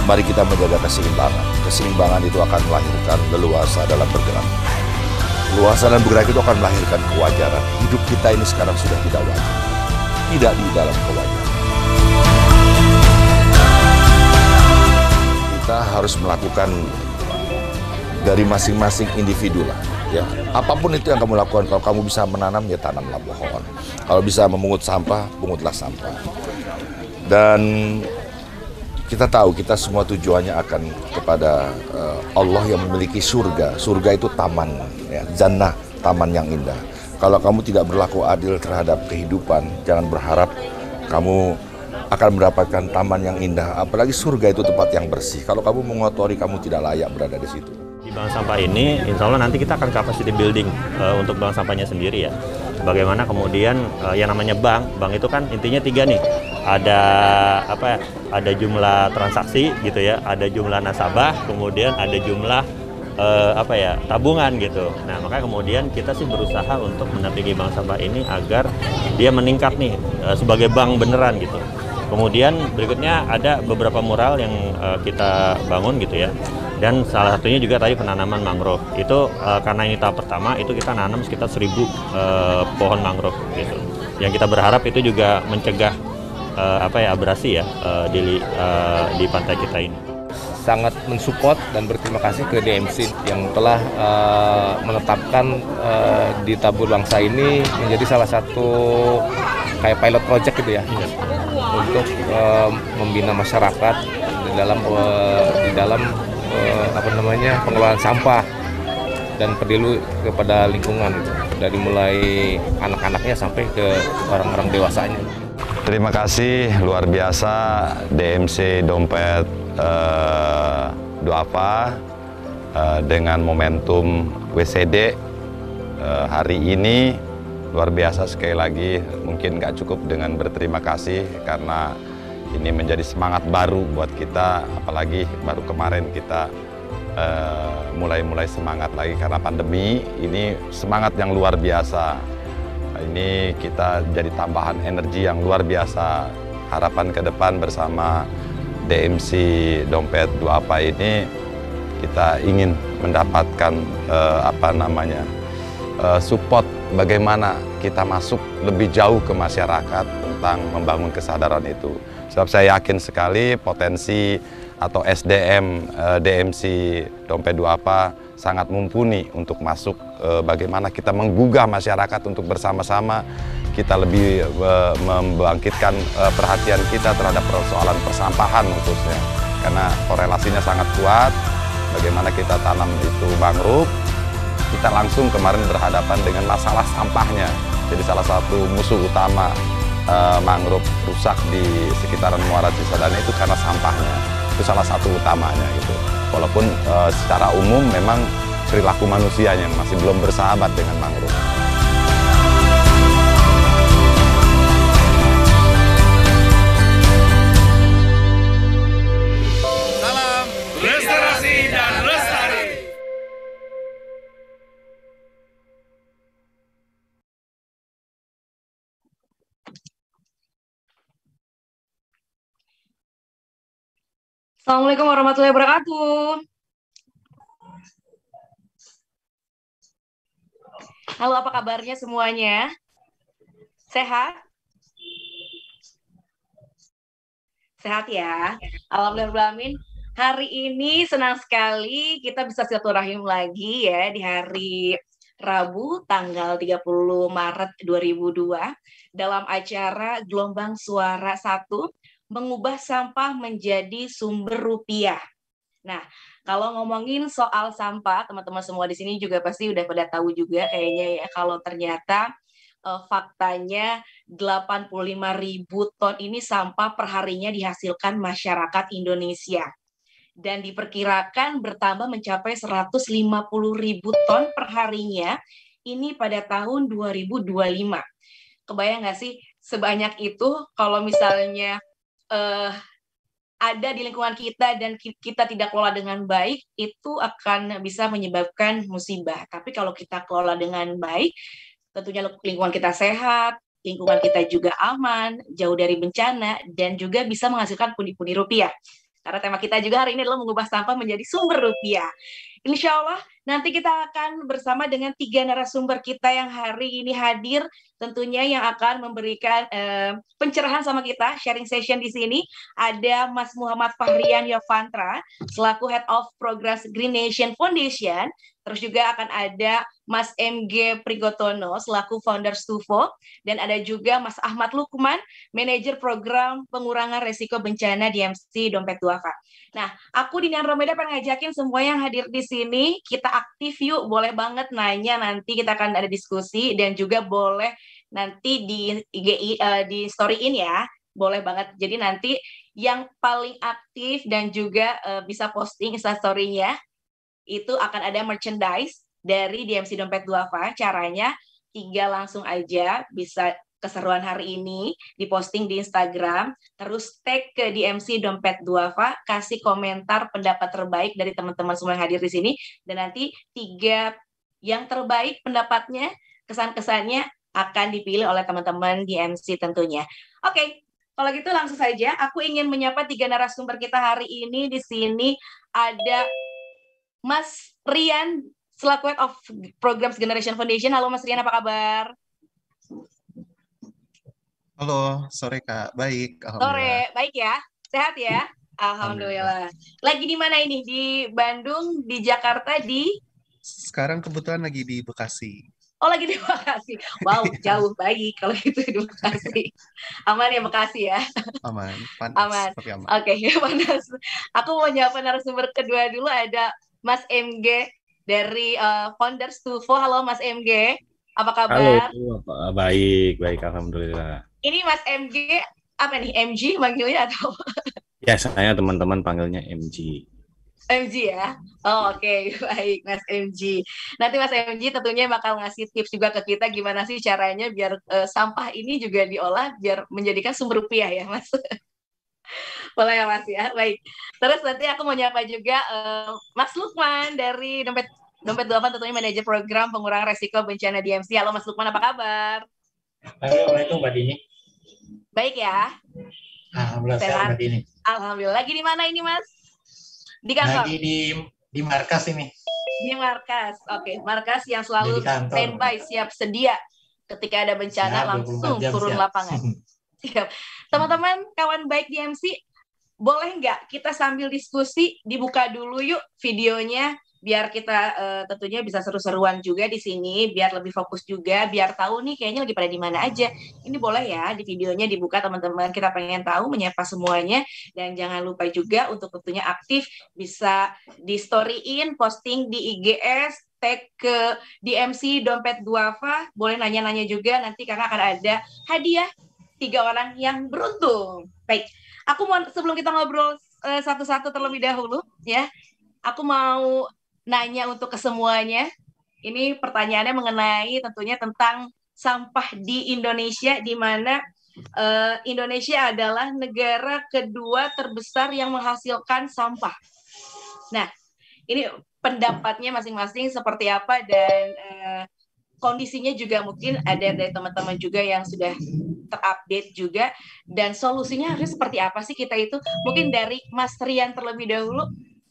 Mari kita menjaga keseimbangan. Keseimbangan itu akan melahirkan leluasa dalam bergerak. Leluasa dan bergerak itu akan melahirkan kewajaran. Hidup kita ini sekarang sudah tidak wajar. Tidak di dalam kewajaran. Kita harus melakukan dari masing-masing individu lah. Ya, apapun itu yang kamu lakukan, kalau kamu bisa menanam, ya tanamlah pohon. Kalau bisa memungut sampah, pungutlah sampah. Dan kita tahu kita semua tujuannya akan kepada Allah yang memiliki surga. Surga itu taman, ya, jannah, taman yang indah. Kalau kamu tidak berlaku adil terhadap kehidupan, jangan berharap kamu akan mendapatkan taman yang indah. Apalagi surga itu tempat yang bersih. Kalau kamu mengotori, kamu tidak layak berada di situ. Di bank sampah ini, insya Allah nanti kita akan capacity building untuk bank sampahnya sendiri ya. Bagaimana kemudian yang namanya bank itu kan intinya 3 nih. Ada apa? Ada jumlah transaksi gitu ya, ada jumlah nasabah, kemudian ada jumlah tabungan gitu. Nah, makanya kemudian kita sih berusaha untuk mendampingi bank sampah ini agar dia meningkat nih sebagai bank beneran gitu. Kemudian berikutnya ada beberapa mural yang kita bangun gitu ya. Dan salah satunya juga tadi penanaman mangrove. Itu karena ini tahap pertama, itu kita nanam sekitar 1.000 pohon mangrove gitu. Yang kita berharap itu juga mencegah abrasi ya di pantai kita ini. Sangat mensupport dan berterima kasih ke DMC yang telah menetapkan di Tabur Bangsa ini menjadi salah satu kayak pilot project gitu ya, untuk membina masyarakat di dalam pengelolaan sampah dan peduli kepada lingkungan gitu. Dari mulai anak-anaknya sampai ke orang-orang dewasanya. Terima kasih luar biasa DMC Dompet Duafa dengan momentum WCD hari ini luar biasa. Sekali lagi mungkin nggak cukup dengan berterima kasih karena ini menjadi semangat baru buat kita, apalagi baru kemarin kita mulai semangat lagi karena pandemi. Ini semangat yang luar biasa. Ini kita jadi tambahan energi yang luar biasa. Harapan ke depan bersama DMC Dompet Duafa ini kita ingin mendapatkan support bagaimana kita masuk lebih jauh ke masyarakat tentang membangun kesadaran itu. Sebab saya yakin sekali potensi atau SDM DMC Dompet Duafa sangat mumpuni untuk masuk bagaimana kita menggugah masyarakat untuk bersama-sama kita lebih membangkitkan perhatian kita terhadap persoalan persampahan khususnya. Karena korelasinya sangat kuat, bagaimana kita tanam itu mangrove, kita langsung kemarin berhadapan dengan masalah sampahnya. Jadi salah satu musuh utama mangrove rusak di sekitaran Muara Cisadane itu karena sampahnya. Itu salah satu utamanya gitu. Walaupun secara umum memang perilaku manusianya masih belum bersahabat dengan mangrove. Salam restorasi dan lestari. Assalamualaikum warahmatullahi wabarakatuh. Halo, apa kabarnya semuanya? Sehat? Sehat ya? Alhamdulillah. Hari ini senang sekali kita bisa silaturahim lagi ya di hari Rabu tanggal 30 Maret 2002 dalam acara Gelombang Suara 1 mengubah sampah menjadi sumber rupiah. Nah, kalau ngomongin soal sampah, teman-teman semua di sini juga pasti udah pada tahu juga kayaknya ya, kalau ternyata faktanya 85.000 ton ini sampah perharinya dihasilkan masyarakat Indonesia. Dan diperkirakan bertambah mencapai 150.000 ton perharinya ini pada tahun 2025. Kebayang nggak sih sebanyak itu kalau misalnya ada di lingkungan kita dan kita tidak kelola dengan baik, itu akan bisa menyebabkan musibah. Tapi kalau kita kelola dengan baik, tentunya lingkungan kita sehat, lingkungan kita juga aman, jauh dari bencana, dan juga bisa menghasilkan pundi-pundi rupiah. Karena tema kita juga hari ini adalah mengubah sampah menjadi sumber rupiah. Insya Allah nanti kita akan bersama dengan 3 narasumber kita yang hari ini hadir, tentunya yang akan memberikan pencerahan sama kita, sharing session di sini. Ada Mas Muhammad Fahrian Yovantra, selaku Head of Progress Green Nation Foundation. Terus juga akan ada Mas MG Prigotono, selaku founder Stufo. Dan ada juga Mas Ahmad Lukman, Manajer Program Pengurangan Resiko Bencana DMC Dompet Duafa. Nah, aku Dinian Romeda pengen ngajakin semua yang hadir di sini, kita aktif yuk, boleh banget nanya, nanti kita akan ada diskusi, dan juga boleh nanti di IGI, di storyin ya, boleh banget. Jadi nanti yang paling aktif dan juga bisa posting instastory-nya, itu akan ada merchandise dari DMC Dompet Duafa. Caranya 3 langsung aja, bisa keseruan hari ini, diposting di Instagram, terus tag ke DMC Dompet Duafa, kasih komentar pendapat terbaik dari teman-teman semua yang hadir di sini, dan nanti 3 yang terbaik pendapatnya, kesan-kesannya akan dipilih oleh teman-teman DMC tentunya. Oke, kalau gitu langsung saja, aku ingin menyapa 3 narasumber kita hari ini. Di sini ada Mas Rian, selaku Head of Programs Generation Foundation. Halo Mas Rian, apa kabar? Halo, sore Kak. Baik, Sore, Alhamdulillah. baik ya? Sehat ya? Alhamdulillah. Lagi di mana ini? Di Bandung, di Jakarta, di... Sekarang kebetulan lagi di Bekasi. Oh, lagi di Bekasi. Wow, jauh, baik kalau gitu di Bekasi. Aman ya Bekasi ya? Aman, panas, Aman. tapi aman. Oke, panas. Aku mau nyapa narasumber kedua dulu, ada Mas MG dari founder Stufo. Halo Mas MG, apa kabar? Halo, baik, alhamdulillah. Ini Mas MG, apa nih, MG manggilnya atau? Ya, saya teman-teman panggilnya MG. MG ya? Oh, oke, baik Mas MG. Nanti Mas MG tentunya bakal ngasih tips juga ke kita gimana sih caranya biar sampah ini juga diolah biar menjadikan sumber rupiah ya Mas. Boleh ya Mas ya, baik. Terus nanti aku mau nyapa juga Mas Lukman dari Dompet Duafa, tentunya manajer program pengurangan resiko bencana DMC. Halo Mas Lukman, apa kabar? Assalamualaikum Mbak Dini. Baik ya? Alhamdulillah sehat Mbak Dini. Alhamdulillah. Lagi di mana ini Mas? Di kantor? Lagi di markas ini. Di markas, oke. Markas yang selalu standby, siap sedia ketika ada bencana siap, langsung turun siap. Lapangan. Siap. Teman-teman, kawan baik DMC, boleh nggak kita sambil diskusi, dibuka dulu yuk videonya, biar kita tentunya bisa seru-seruan juga di sini, biar lebih fokus juga, biar tahu nih kayaknya lagi pada di mana aja. Ini boleh ya di videonya dibuka teman-teman, kita pengen tahu, menyapa semuanya, dan jangan lupa juga untuk tentunya aktif, bisa di storyin, posting di IGS, tag ke DMC Dompet Duafa, boleh nanya-nanya juga nanti karena akan ada hadiah 3 orang yang beruntung. Baik, aku mau sebelum kita ngobrol satu-satu terlebih dahulu ya, aku mau nanya untuk kesemuanya. Ini pertanyaannya mengenai tentunya tentang sampah di Indonesia, di mana Indonesia adalah negara kedua terbesar yang menghasilkan sampah. Nah, ini pendapatnya masing-masing seperti apa, dan kondisinya juga mungkin ada dari teman-teman juga yang sudah terupdate juga, dan solusinya harus seperti apa sih kita itu. Mungkin dari Mas Rian terlebih dahulu.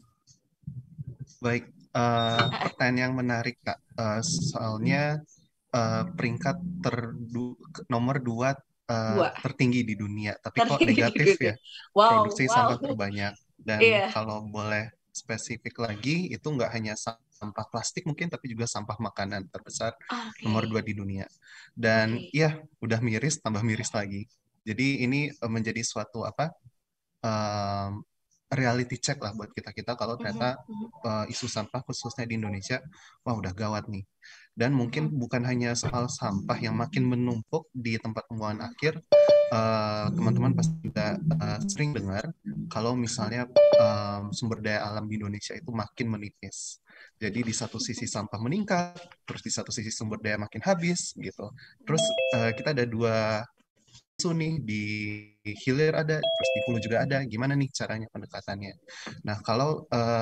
Baik, pertanyaan yang menarik Kak. Soalnya peringkat nomor 2 tertinggi di dunia, tapi kok negatif ya. Produksi sampah terbanyak. Dan kalau boleh spesifik lagi, itu nggak hanya sampah plastik mungkin, tapi juga sampah makanan terbesar nomor 2 di dunia. Dan ya, udah miris, tambah miris lagi. Jadi ini menjadi suatu reality check lah buat kita kalau ternyata isu sampah khususnya di Indonesia, wah udah gawat nih. Dan mungkin bukan hanya soal sampah yang makin menumpuk di tempat pembuangan akhir, teman-teman pasti juga sering dengar kalau misalnya sumber daya alam di Indonesia itu makin menipis. Jadi di satu sisi sampah meningkat, terus di satu sisi sumber daya makin habis gitu. Terus kita ada 2 isu nih, di hilir ada, terus di hulu juga ada. Gimana nih caranya pendekatannya? Nah, kalau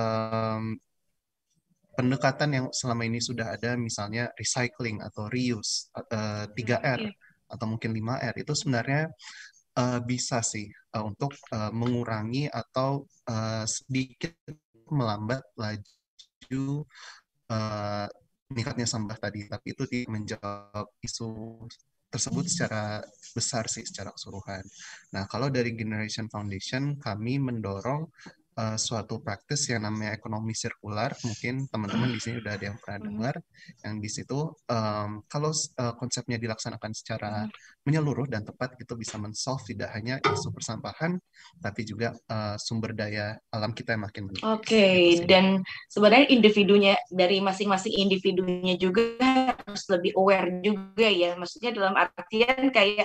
pendekatan yang selama ini sudah ada, misalnya recycling atau reuse, 3R atau mungkin 5R, itu sebenarnya bisa sih untuk mengurangi atau sedikit melambat laju meningkatnya sampah tadi, tapi itu tidak menjawab isu tersebut secara besar sih, secara keseluruhan. Nah, kalau dari Generation Foundation, kami mendorong suatu praktis yang namanya ekonomi sirkular. Mungkin teman-teman di sini udah ada yang pernah dengar, yang di situ kalau konsepnya dilaksanakan secara menyeluruh dan tepat, itu bisa men-solve tidak hanya isu persampahan, tapi juga sumber daya alam kita yang makin menipis. Oke, dan sebenarnya individunya, dari masing-masing individunya juga harus lebih aware juga ya. Maksudnya dalam artian kayak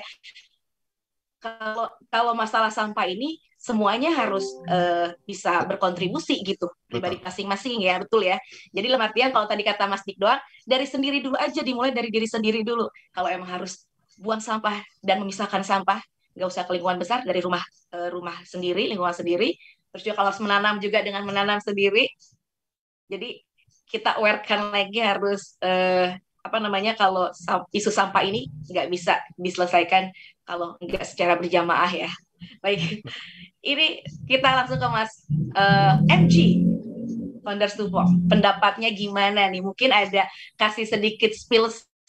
kalau masalah sampah ini semuanya harus bisa berkontribusi gitu, pribadi masing-masing ya, betul ya. Jadi dalam artian kalau tadi kata Mas Dik doang, dari sendiri dulu aja, dimulai dari diri sendiri dulu. Kalau emang harus buang sampah dan memisahkan sampah, nggak usah ke lingkungan besar, dari rumah sendiri, lingkungan sendiri. Terus juga kalau harus menanam juga dengan menanam sendiri. Jadi kita awarekan lagi harus kalau isu sampah ini nggak bisa diselesaikan kalau nggak secara berjamaah ya. Baik, ini kita langsung ke Mas MG, Founder Stuvo. Pendapatnya gimana nih? Mungkin ada kasih sedikit spill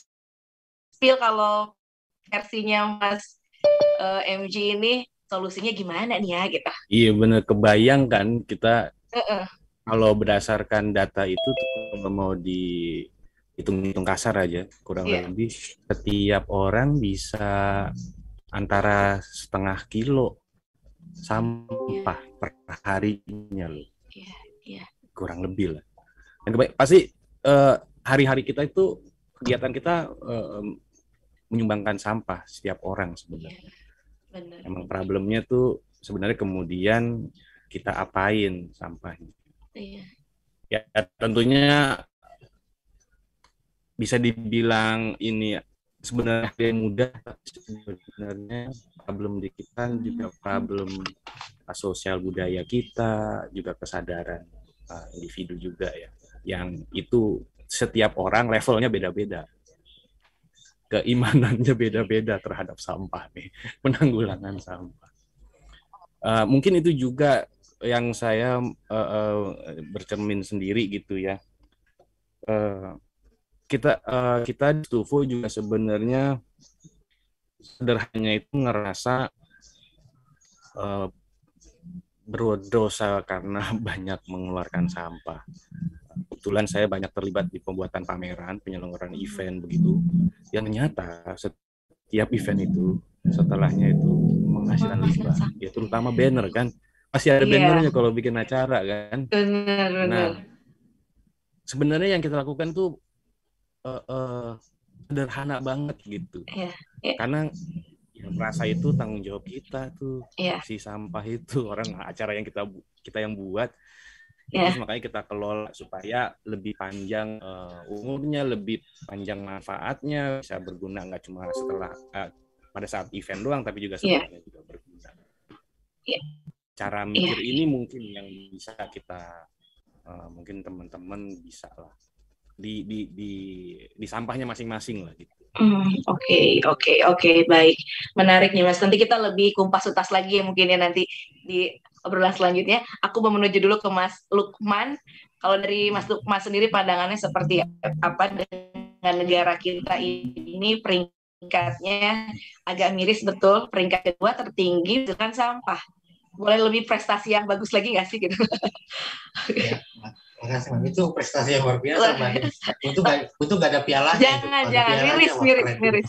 kalau versinya Mas MG ini solusinya gimana nih ya gitu. Iya bener, kebayang kan kita kalau berdasarkan data itu kalau mau dihitung kasar aja, kurang lebih setiap orang bisa antara 0,5 kilo sampah per harinya loh. Kurang lebih lah. Dan pasti hari-hari kita itu, kegiatan kita menyumbangkan sampah setiap orang sebenarnya. Emang problemnya tuh sebenarnya kemudian kita apain sampahnya. Ya tentunya bisa dibilang ini sebenarnya mudah, tapi sebenarnya problem di kita juga problem sosial budaya kita, juga kesadaran individu juga ya, yang itu setiap orang levelnya beda-beda, keimanannya beda-beda terhadap sampah nih, penanggulangan sampah. Mungkin itu juga yang saya bercermin sendiri gitu ya. Kita di Stuvo juga sebenarnya sederhananya itu ngerasa berdosa karena banyak mengeluarkan sampah. Kebetulan saya banyak terlibat di pembuatan pameran, penyelenggaraan event begitu, yang ternyata setiap event itu setelahnya itu menghasilkan limbah, ya terutama banner kan, pasti ada bannernya kalau bikin acara kan. Nah, sebenarnya yang kita lakukan tuh sederhana banget gitu, karena ya, merasa itu tanggung jawab kita tuh, si sampah itu orang acara yang kita yang buat, terus makanya kita kelola supaya lebih panjang umurnya, lebih panjang manfaatnya, bisa berguna nggak cuma setelah pada saat event doang, tapi juga setelahnya juga berguna. Cara mikir ini mungkin yang bisa kita mungkin teman-teman bisa lah di sampahnya masing-masing lah gitu. Oke, baik. Menarik nih Mas. Nanti kita lebih kumpas tuntas lagi ya mungkin ya nanti di obrolan selanjutnya. Aku mau menuju dulu ke Mas Lukman. Kalau dari Mas Lukman sendiri pandangannya seperti apa dengan negara kita ini? Peringkatnya agak miris, betul. Peringkat kedua tertinggi dengan sampah. Boleh lebih prestasi yang bagus lagi nggak sih gitu? Terima kasih, Mam. Itu prestasi yang luar biasa, Mbak. Untuk nggak ada pialanya. Jangan, miris.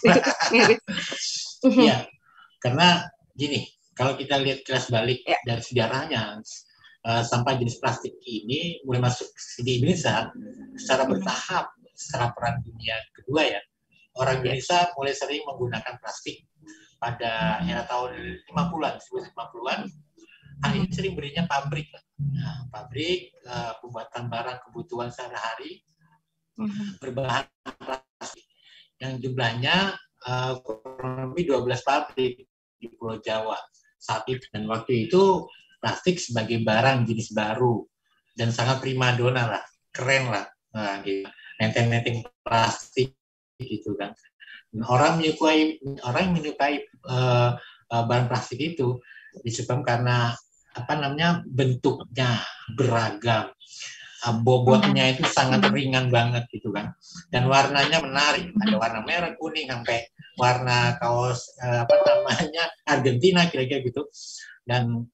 Iya, karena gini, kalau kita lihat kilas balik dari sejarahnya, sampah jenis plastik ini mulai masuk di Indonesia secara bertahap setelah Perang Dunia Kedua ya. Orang Indonesia mulai sering menggunakan plastik pada era tahun 50-an, 1950-an. Hal ini sering berinya pabrik. Nah, pabrik pembuatan barang kebutuhan sehari-hari berbahan plastik yang jumlahnya kurang lebih 12 pabrik di Pulau Jawa saat itu. Dan waktu itu plastik sebagai barang jenis baru dan sangat primadona lah, keren lah, gitu. Nenteng-nenteng plastik gitu kan. Dan orang yang menyukai barang plastik itu disebabkan karena apa namanya bentuknya beragam, bobotnya itu sangat ringan banget gitu kan, dan warnanya menarik, ada warna merah, kuning, sampai warna kaos apa namanya Argentina kira-kira gitu, dan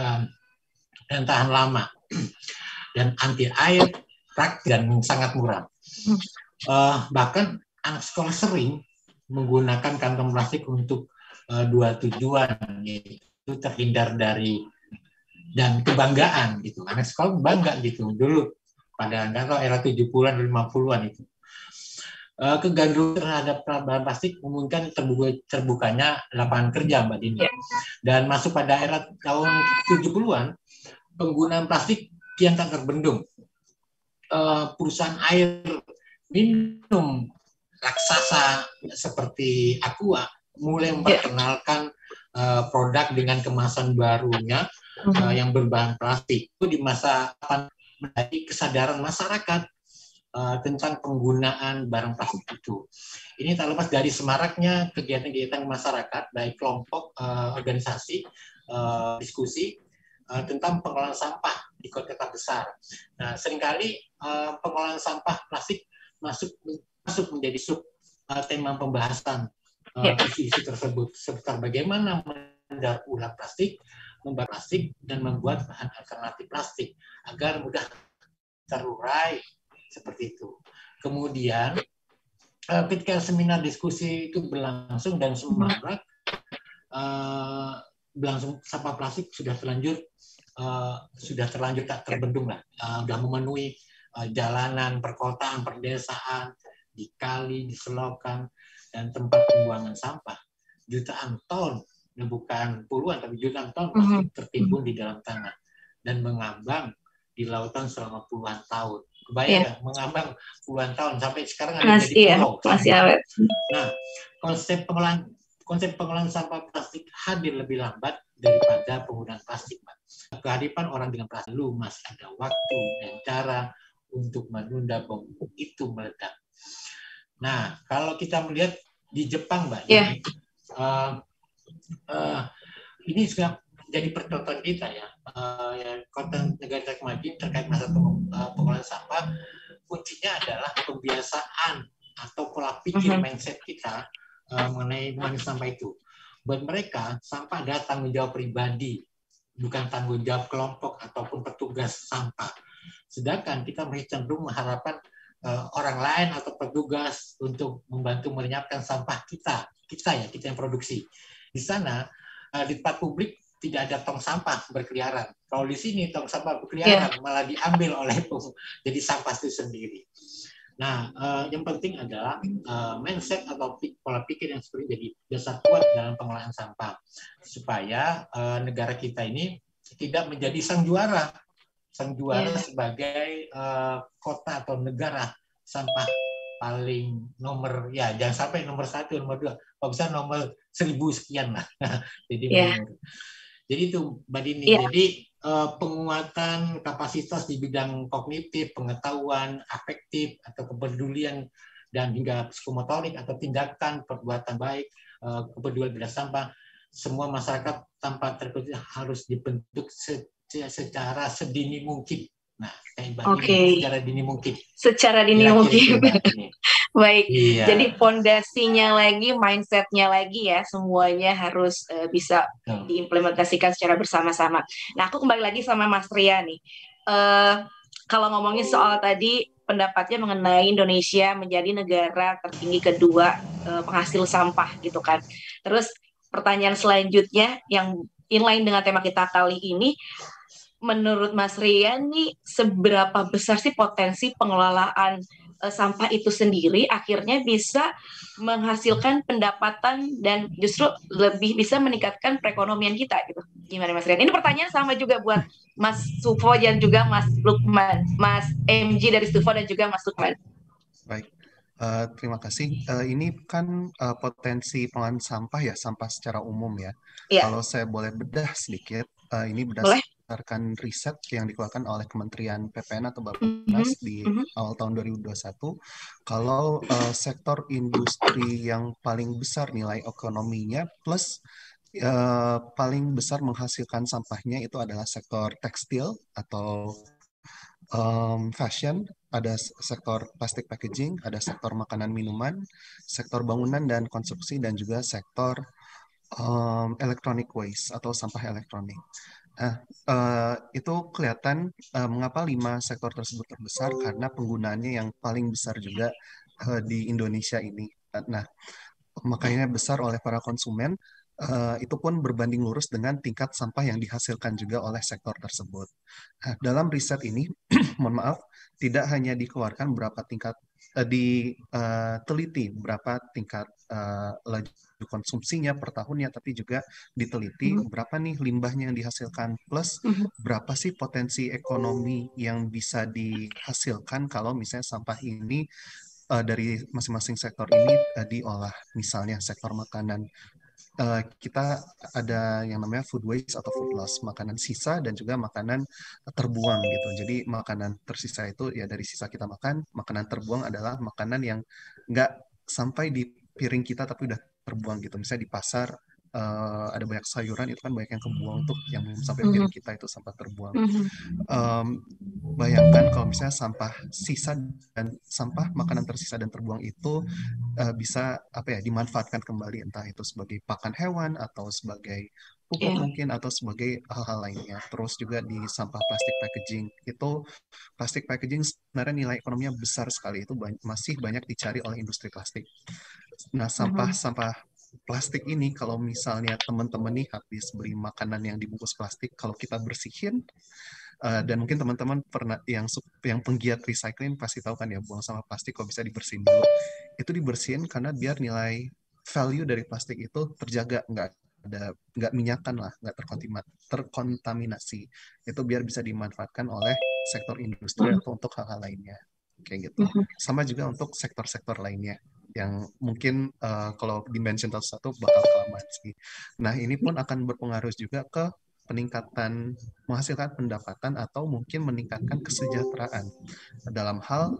tahan lama dan anti air, praktis dan sangat murah. Bahkan anak sekolah sering menggunakan kantong plastik untuk dua tujuan, yaitu terhindar dari dan kebanggaan gitu. Anak sekolah bangga gitu dulu pada nggak tahu era 70-an 50-an itu. Kegandrungan terhadap bahan plastik memungkinkan terbukanya lapangan kerja, Mbak Dini. Dan masuk pada era tahun 70-an, penggunaan plastik kian tak terbendung. Perusahaan air minum raksasa seperti Aqua mulai memperkenalkan produk dengan kemasan barunya yang berbahan plastik. Itu di masa menjadi kesadaran masyarakat tentang penggunaan barang plastik itu. Ini tak lepas dari semaraknya kegiatan-kegiatan masyarakat, baik kelompok, organisasi, diskusi tentang pengelolaan sampah di kota-kota besar. Nah, seringkali pengelolaan sampah plastik masuk menjadi sub tema pembahasan isu-isu tersebut, seputar bagaimana mendaur ulang plastik, membuat plastik, dan membuat bahan alternatif plastik agar mudah terurai seperti itu. Kemudian ketika seminar diskusi itu berlangsung dan semarak, berlangsung sampah plastik sudah terlanjur tak terbendung lah, sudah memenuhi jalanan, perkotaan, perdesaan, di kali, di selokan, dan tempat pembuangan sampah. Jutaan ton, bukan puluhan tapi jutaan ton plastik tertimbun di dalam tanah dan mengambang di lautan selama puluhan tahun. Kebayang mengambang puluhan tahun sampai sekarang ada jadi pulau. Masih awet. Nah, konsep pengolahan sampah plastik hadir lebih lambat daripada penggunaan plastik, Pak. Kehadiran orang dengan plastik lu masih ada waktu dan cara untuk menunda bom itu meledak. Nah, kalau kita melihat di Jepang, Mbak, ini sudah jadi percontohan kita ya. Kota negara maju terkait masa pengolahan sampah, kuncinya adalah kebiasaan atau pola pikir mindset kita mengenai sampah itu. Buat mereka, sampah adalah tanggung jawab pribadi, bukan tanggung jawab kelompok ataupun petugas sampah. Sedangkan kita masih cenderung mengharapkan orang lain atau petugas untuk membantu melenyapkan sampah kita yang produksi. Di sana, di tempat publik tidak ada tong sampah berkeliaran. Kalau di sini tong sampah berkeliaran malah diambil oleh jadi sampah itu sendiri. Nah, yang penting adalah mindset atau pola pikir yang seperti jadi dasar kuat dalam pengolahan sampah supaya negara kita ini tidak menjadi sang juara sebagai kota atau negara sampah paling nomor, ya jangan sampai nomor 1, nomor 2, kalau bisa nomor 1000 sekian lah. Jadi itu Mbak Dini. Jadi penguatan kapasitas di bidang kognitif, pengetahuan, afektif atau kepedulian dan hingga psikomotorik atau tindakan perbuatan baik, kepedulian bidang sampah, semua masyarakat tanpa terkecuali harus dibentuk secara sedini mungkin. Nah, secara dini mungkin. Secara dini mungkin. Baik. Jadi fondasinya lagi, mindsetnya lagi ya, semuanya harus bisa diimplementasikan secara bersama-sama. Nah, aku kembali lagi sama Mas Ria nih. Kalau ngomongin soal tadi pendapatnya mengenai Indonesia menjadi negara tertinggi kedua penghasil sampah gitu kan. Terus pertanyaan selanjutnya yang inline dengan tema kita kali ini, menurut Mas Rian nih, seberapa besar sih potensi pengelolaan sampah itu sendiri akhirnya bisa menghasilkan pendapatan dan justru lebih bisa meningkatkan perekonomian kita gitu. Gimana Mas Rian? Ini pertanyaan sama juga buat Mas Sufo dan juga Mas Lukman, Mas MG dari Sufo dan juga Mas Lukman. Baik. Terima kasih. Ini kan potensi pengelolaan sampah ya, sampah secara umum ya. Kalau saya boleh bedah sedikit, ini berdasarkan riset yang dikeluarkan oleh Kementerian PPN atau Bappenas di awal tahun 2021, kalau sektor industri yang paling besar nilai ekonominya plus paling besar menghasilkan sampahnya itu adalah sektor tekstil atau fashion, ada sektor plastik packaging, ada sektor makanan minuman, sektor bangunan dan konstruksi, dan juga sektor electronic waste atau sampah elektronik. Nah, itu kelihatan mengapa 5 sektor tersebut terbesar, karena penggunaannya yang paling besar juga di Indonesia ini. Nah, makanya besar oleh para konsumen, itu pun berbanding lurus dengan tingkat sampah yang dihasilkan juga oleh sektor tersebut. Nah, dalam riset ini, mohon maaf, tidak hanya dikeluarkan berapa tingkat, diteliti berapa tingkat laju konsumsinya per tahunnya, tapi juga diteliti berapa nih limbahnya yang dihasilkan, plus berapa sih potensi ekonomi yang bisa dihasilkan kalau misalnya sampah ini dari masing-masing sektor ini diolah. Misalnya sektor makanan, kita ada yang namanya food waste atau food loss, makanan sisa dan juga makanan terbuang gitu. Jadi makanan tersisa itu ya dari sisa kita makan, makanan terbuang adalah makanan yang nggak sampai di piring kita tapi udah terbuang gitu. Misalnya di pasar ada banyak sayuran, itu kan banyak yang kebuang, untuk yang sampai piring kita itu sampah terbuang. Bayangkan kalau misalnya sampah sisa dan sampah makanan tersisa dan terbuang itu bisa dimanfaatkan kembali, entah itu sebagai pakan hewan atau sebagai pupuk mungkin, atau sebagai hal-hal lainnya. Terus juga di sampah plastik packaging, itu plastik packaging sebenarnya nilai ekonominya besar sekali, itu masih banyak dicari oleh industri plastik. Nah, sampah plastik ini, kalau misalnya teman-teman nih habis beli makanan yang dibungkus plastik, kalau kita bersihin, dan mungkin teman-teman pernah yang penggiat recycling pasti tahu kan ya, buang sampah plastik kalau bisa dibersihin dulu. Itu dibersihin karena biar nilai value dari plastik itu terjaga, nggak minyakan lah, nggak terkontaminasi. Itu biar bisa dimanfaatkan oleh sektor industri atau untuk hal-hal lainnya, kayak gitu. Sama juga untuk sektor-sektor lainnya yang mungkin kalau dimention satu bakal kelamaan sih. Nah, ini pun akan berpengaruh juga ke peningkatan, menghasilkan pendapatan atau mungkin meningkatkan kesejahteraan dalam hal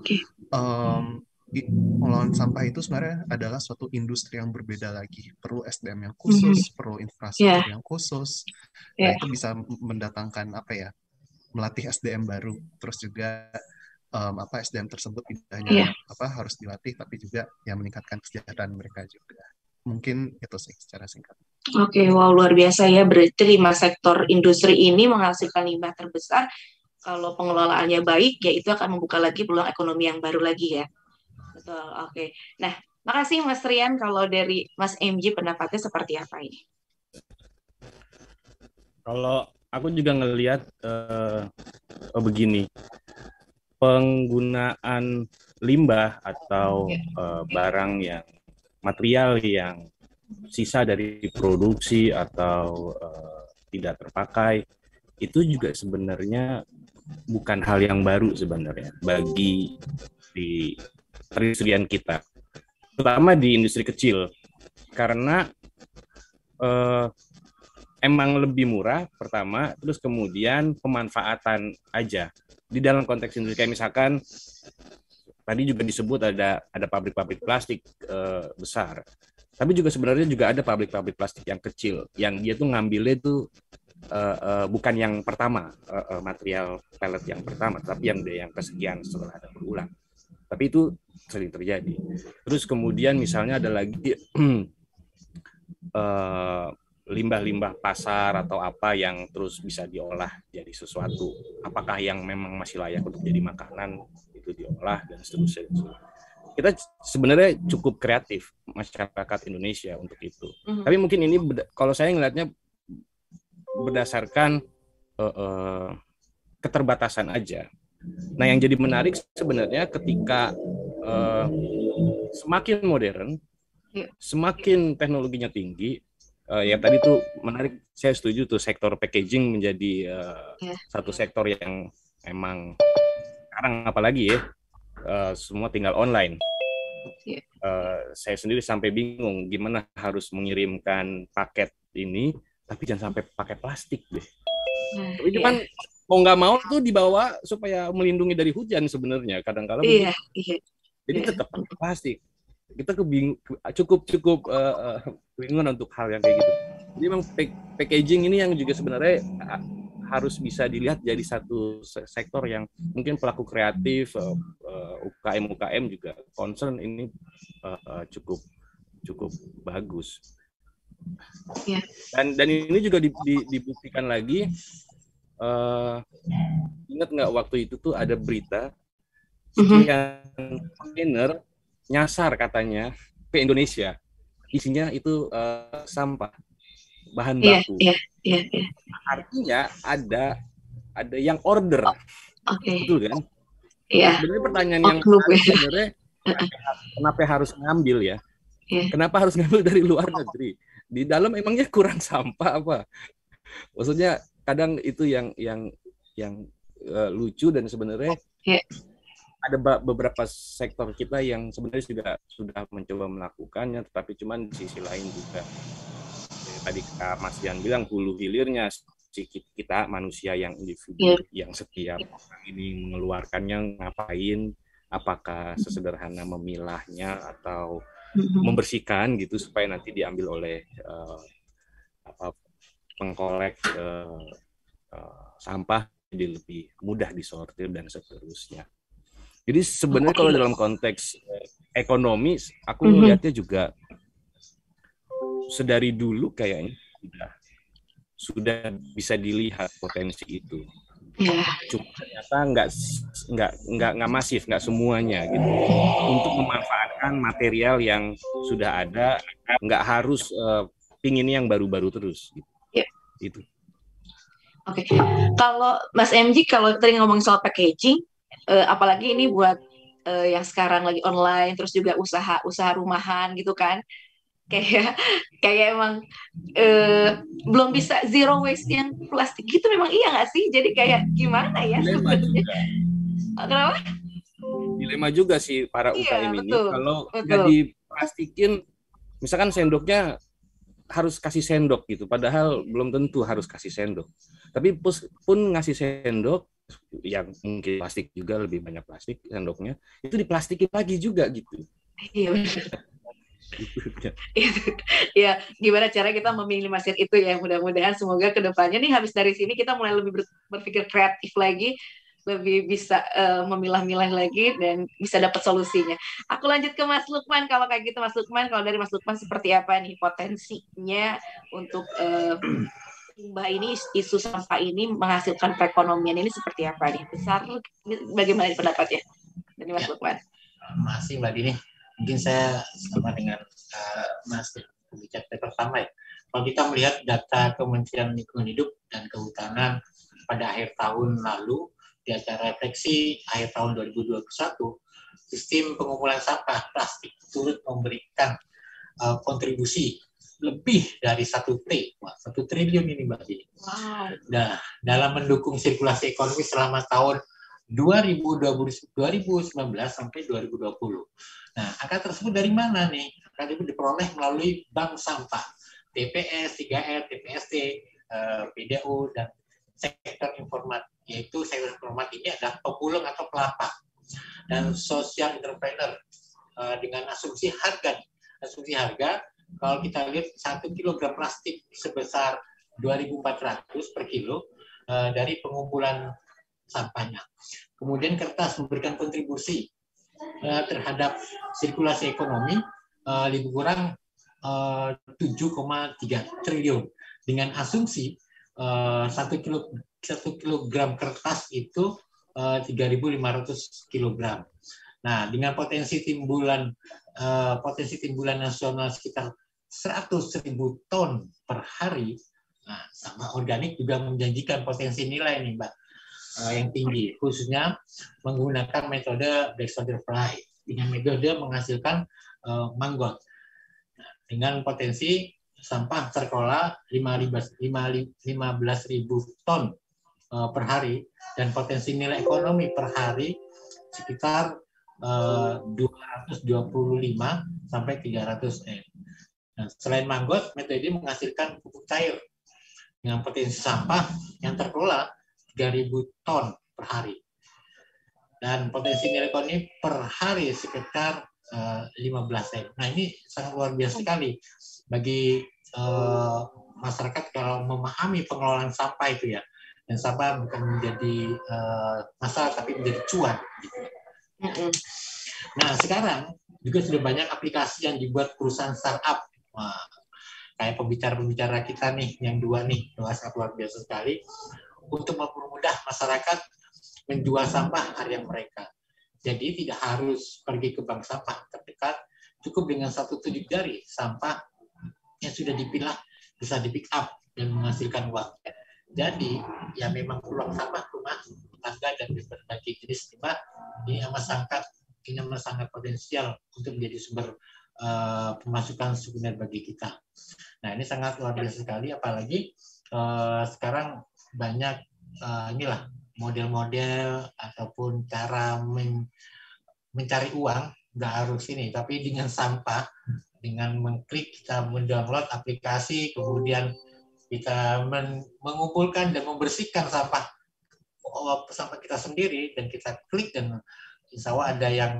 pengelolaan sampah itu sebenarnya adalah suatu industri yang berbeda lagi, perlu SDM yang khusus, perlu infrastruktur yang khusus. Nah, itu bisa mendatangkan melatih SDM baru, terus juga SDM tersebut tidak hanya harus dilatih, tapi juga meningkatkan kesejahteraan mereka juga. Mungkin itu sih secara singkat. Oke, wow, luar biasa ya. Berarti 5 sektor industri ini menghasilkan limbah terbesar. Kalau pengelolaannya baik, ya itu akan membuka lagi peluang ekonomi yang baru lagi ya. Betul, oke. Nah, makasih Mas Rian. Kalau dari Mas MJ pendapatnya seperti apa ini? Kalau aku juga ngelihat begini, penggunaan limbah atau barang yang material yang sisa dari produksi atau tidak terpakai, itu juga sebenarnya bukan hal yang baru sebenarnya bagi di perindustrian kita, terutama di industri kecil, karena emang lebih murah pertama, terus kemudian pemanfaatan aja di dalam konteks industri. Kayak misalkan tadi juga disebut ada pabrik-pabrik plastik besar, tapi juga sebenarnya juga ada pabrik-pabrik plastik yang kecil yang dia tuh ngambilnya tuh bukan yang pertama, material pellet yang pertama, tapi yang kesekian setelah ada berulang. Tapi itu sering terjadi. Terus kemudian misalnya ada lagi limbah-limbah pasar atau apa yang terus bisa diolah jadi sesuatu. Apakah yang memang masih layak untuk jadi makanan itu diolah dan seterusnya. Kita sebenarnya cukup kreatif masyarakat Indonesia untuk itu. Tapi mungkin ini kalau saya ngelihatnya berdasarkan keterbatasan aja. Nah, yang jadi menarik sebenarnya ketika semakin modern, semakin teknologinya tinggi. Ya tadi tuh menarik, saya setuju tuh sektor packaging menjadi satu sektor yang emang sekarang apalagi ya semua tinggal online. Saya sendiri sampai bingung gimana harus mengirimkan paket ini, tapi jangan sampai pakai plastik deh. Tapi cuman mau nggak mau tuh dibawa supaya melindungi dari hujan sebenarnya kadang-kadang. Jadi tetap pakai plastik. kita cukup kebingungan untuk hal yang kayak gitu. Jadi memang packaging ini yang juga sebenarnya harus bisa dilihat jadi satu sektor yang mungkin pelaku kreatif, UKM juga concern ini cukup bagus. Yeah. Dan ini juga dibuktikan lagi. Ingat nggak waktu itu tuh ada berita sekian kontainer nyasar katanya ke Indonesia, isinya itu sampah, bahan baku. Artinya ada yang order, betul kan? Sebenarnya pertanyaan yang sebenarnya kenapa harus ngambil ya? Kenapa harus ngambil dari luar negeri? Di dalam emangnya kurang sampah apa? Maksudnya kadang itu yang lucu, dan sebenarnya ada beberapa sektor kita yang sebenarnya sudah mencoba melakukannya, tetapi cuman di sisi lain juga tadi Mas Dian bilang hulu hilirnya kita manusia yang individu yang setiap orang ini mengeluarkannya ngapain, apakah sesederhana memilahnya atau membersihkan gitu supaya nanti diambil oleh pengkolek sampah jadi lebih mudah disortir dan seterusnya. Jadi sebenarnya kalau dalam konteks ekonomi, aku melihatnya juga sedari dulu kayaknya sudah bisa dilihat potensi itu. Cuma ternyata nggak masif, nggak semuanya gitu. Untuk memanfaatkan material yang sudah ada, nggak harus pingin yang baru-baru terus. Gitu. Itu. Oke. Kalau Mas MJ, kalau tadi ngomongin soal packaging, apalagi ini buat yang sekarang lagi online, terus juga usaha rumahan gitu kan, kayak emang belum bisa zero waste yang plastik gitu, memang iya nggak sih? Jadi kayak gimana ya? Kenapa? Dilema juga sih para UKM ini, kalau nggak diplastikin, misalkan sendoknya harus kasih sendok gitu, padahal belum tentu harus kasih sendok. Tapi pun ngasih sendok yang mungkin plastik juga, lebih banyak plastik sendoknya, itu diplastikin lagi juga gitu. Iya. Ya, gimana cara kita meminimalisir itu ya? Mudah-mudahan semoga kedepannya nih habis dari sini kita mulai lebih berpikir kreatif lagi, lebih bisa memilah-milah lagi dan bisa dapat solusinya. Aku lanjut ke Mas Lukman. Kalau kayak gitu Mas Lukman, kalau dari Mas Lukman seperti apa nih potensinya untuk limbah ini, isu sampah ini menghasilkan perekonomian ini seperti apa nih? Besar, bagaimana pendapatnya dari Mas Lukman? Masih Mbak Dini, mungkin saya sama dengan Mas Bicara pertama ya. Kalau kita melihat data Kementerian Lingkungan Hidup dan Kehutanan pada akhir tahun lalu, di acara refleksi akhir tahun 2021, sistem pengumpulan sampah plastik turut memberikan kontribusi lebih dari 1 triliun ini Mbak Dini. Wow. Nah, dalam mendukung sirkulasi ekonomi selama tahun 2019 sampai 2020. Nah, angka tersebut dari mana nih? Angka itu diperoleh melalui bank sampah, TPS, 3R, TPST, PDU, dan sektor informat. Yaitu sektor informat ini adalah pemulung atau pelapak dan social entrepreneur dengan asumsi harga. Asumsi harga, kalau kita lihat 1 kilogram plastik sebesar 2.400 per kilo dari pengumpulan sampahnya. Kemudian kertas memberikan kontribusi terhadap sirkulasi ekonomi lebih kurang 7,3 triliun dengan asumsi 1 kilogram kertas itu 3.500 kilogram. Nah, dengan potensi timbulan nasional sekitar 100.000 ton per hari, nah, sampah organik juga menjanjikan potensi nilai nih, Mbak, yang tinggi, khususnya menggunakan metode black soldier fly dengan metode menghasilkan manggot. Nah, dengan potensi sampah terkelola 15.000 ton per hari dan potensi nilai ekonomi per hari sekitar 225 sampai 300 M. Nah, selain manggot, metode ini menghasilkan pupuk cair dengan potensi sampah yang terkelola 3.000 ton per hari dan potensi nilai ekonomi per hari sekitar 15 M. Nah, ini sangat luar biasa sekali bagi masyarakat kalau memahami pengelolaan sampah itu ya. Dan sampah bukan menjadi masalah tapi menjadi cuan. Gitu. Nah, sekarang juga sudah banyak aplikasi yang dibuat perusahaan startup. Nah, kayak pembicara-pembicara kita nih, yang dua sangat luar biasa sekali untuk mempermudah masyarakat menjual sampah karya mereka. Jadi tidak harus pergi ke bank sampah terdekat, cukup dengan satu tunjuk jari sampah yang sudah dipilah bisa di pick up dan menghasilkan uang. Jadi ya memang peluang sampah rumah tangga dan berbagai jenis limbah ini amat sangat potensial untuk menjadi sumber pemasukan sekunder bagi kita. Nah, ini sangat luar biasa sekali, apalagi sekarang banyak inilah model-model ataupun cara mencari uang, nggak harus ini, tapi dengan sampah, dengan mengklik kita mendownload aplikasi, kemudian kita mengumpulkan dan membersihkan sampah kita sendiri, dan kita klik dan insya Allah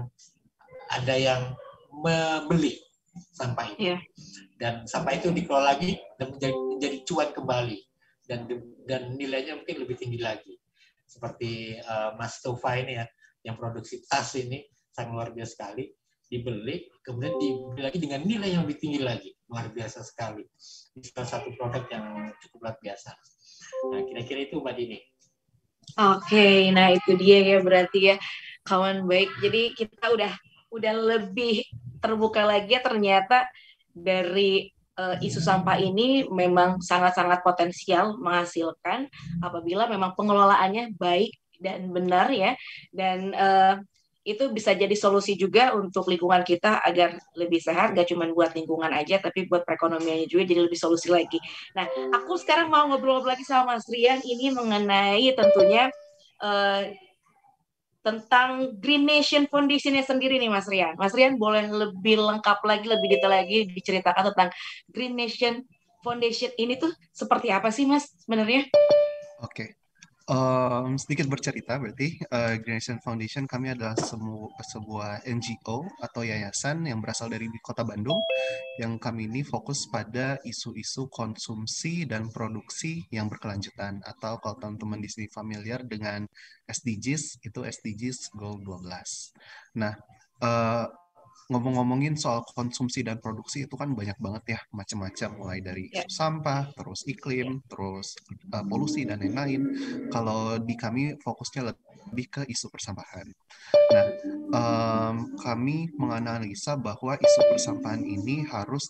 ada yang membeli sampah itu, dan sampah itu dikelola lagi dan menjadi cuan kembali, dan nilainya mungkin lebih tinggi lagi. Seperti Mas Tova ini ya, yang produksi tas ini sangat luar biasa sekali, dibeli, kemudian dibeli lagi dengan nilai yang lebih tinggi lagi, luar biasa sekali. Ini salah satu produk yang cukup luar biasa. Nah, kira-kira itu Mbak Dini. Oke, nah itu dia ya berarti ya kawan baik. Jadi kita udah lebih terbuka lagi ya, ternyata dari isu sampah ini memang sangat-sangat potensial menghasilkan apabila memang pengelolaannya baik dan benar ya, dan itu bisa jadi solusi juga untuk lingkungan kita agar lebih sehat, gak cuma buat lingkungan aja tapi buat perekonomiannya juga jadi lebih solusi lagi. Nah, aku sekarang mau ngobrol-ngobrol lagi sama Mas Rian ini mengenai tentunya tentang Green Nation Foundation-nya sendiri nih Mas Rian. Mas Rian boleh lebih lengkap lagi, lebih detail lagi diceritakan tentang Green Nation Foundation ini tuh seperti apa sih Mas sebenarnya? Oke. Sedikit bercerita berarti Green Nation Foundation kami adalah sebuah NGO atau yayasan yang berasal dari Kota Bandung, yang kami ini fokus pada isu-isu konsumsi dan produksi yang berkelanjutan, atau kalau teman-teman di sini familiar dengan SDGs, itu SDGs Goal 12. Nah, ngomong-ngomongin soal konsumsi dan produksi itu kan banyak banget ya, macam-macam, mulai dari isu sampah, terus iklim, terus polusi dan lain-lain. Kalau di kami fokusnya lebih ke isu persampahan. Nah, kami menganalisa bahwa isu persampahan ini harus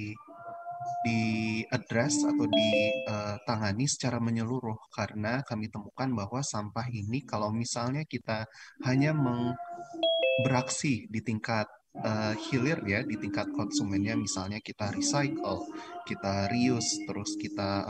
di-address atau ditangani secara menyeluruh, karena kami temukan bahwa sampah ini kalau misalnya kita hanya beraksi di tingkat hilir ya, di tingkat konsumennya, misalnya kita recycle, kita reuse, terus kita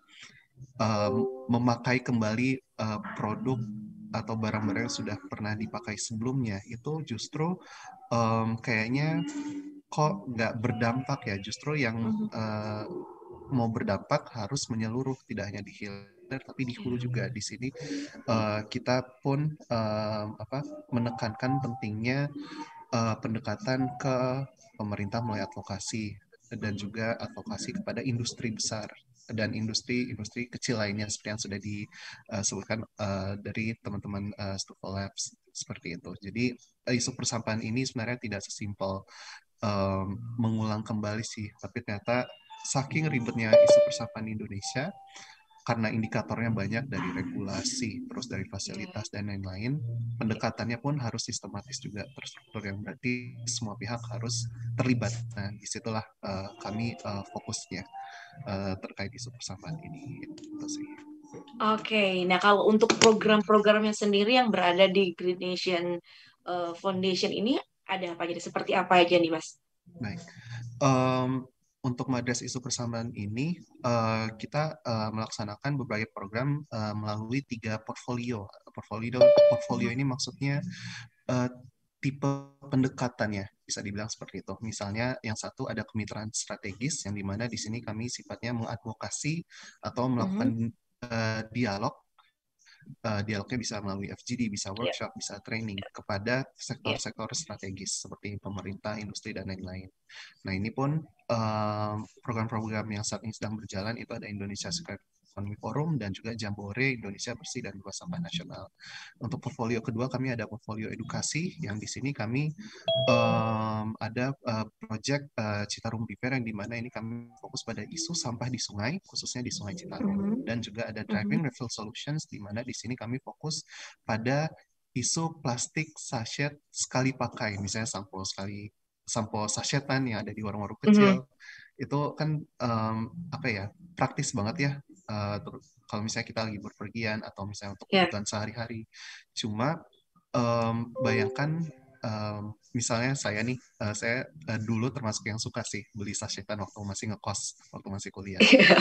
memakai kembali produk atau barang-barang yang sudah pernah dipakai sebelumnya, itu justru kayaknya kok nggak berdampak ya. Justru yang mau berdampak harus menyeluruh, tidak hanya di hilir tapi di hulu juga. Di sini kita pun menekankan pentingnya pendekatan ke pemerintah melalui advokasi, dan juga advokasi kepada industri besar dan industri kecil lainnya seperti yang sudah disebutkan dari teman-teman Stuvo Labs, seperti itu. Jadi isu persampahan ini sebenarnya tidak sesimpel mengulang kembali sih, tapi ternyata saking ribetnya isu persampahan di Indonesia, karena indikatornya banyak, dari regulasi, terus dari fasilitas dan lain-lain, pendekatannya pun harus sistematis juga, terstruktur, yang berarti semua pihak harus terlibat. Nah, disitulah kami fokusnya terkait isu persampahan ini. Itu sih. Oke, nah kalau untuk program-programnya sendiri yang berada di Green Nation Foundation ini ada apa aja? Seperti apa aja nih, Mas? Baik. Untuk mengadres isu persampahan ini, kita melaksanakan berbagai program melalui 3 portfolio. Portfolio ini maksudnya tipe pendekatannya, bisa dibilang seperti itu. Misalnya yang satu ada kemitraan strategis, yang dimana di sini kami sifatnya mengadvokasi atau melakukan dialog dialognya bisa melalui FGD, bisa workshop, bisa training kepada sektor-sektor strategis seperti pemerintah, industri, dan lain-lain. Nah, ini pun program-program yang saat ini sedang berjalan itu ada Indonesia Circular Economy Forum dan juga Jambore Indonesia Bersih dan Buang Sampah Nasional. Untuk portfolio kedua kami ada portfolio edukasi yang di sini kami ada project Citarum Repair yang dimana ini kami fokus pada isu sampah di sungai, khususnya di Sungai Citarum, dan juga ada Driving Refill Solutions di mana di sini kami fokus pada isu plastik sachet sekali pakai, misalnya sampo sachetan yang ada di warung-warung kecil. Itu kan apa ya, praktis banget ya kalau misalnya kita lagi berpergian atau misalnya untuk kebutuhan sehari-hari. Cuma bayangkan misalnya saya nih, saya dulu termasuk yang suka sih beli sachetan waktu masih ngekos, waktu masih kuliah.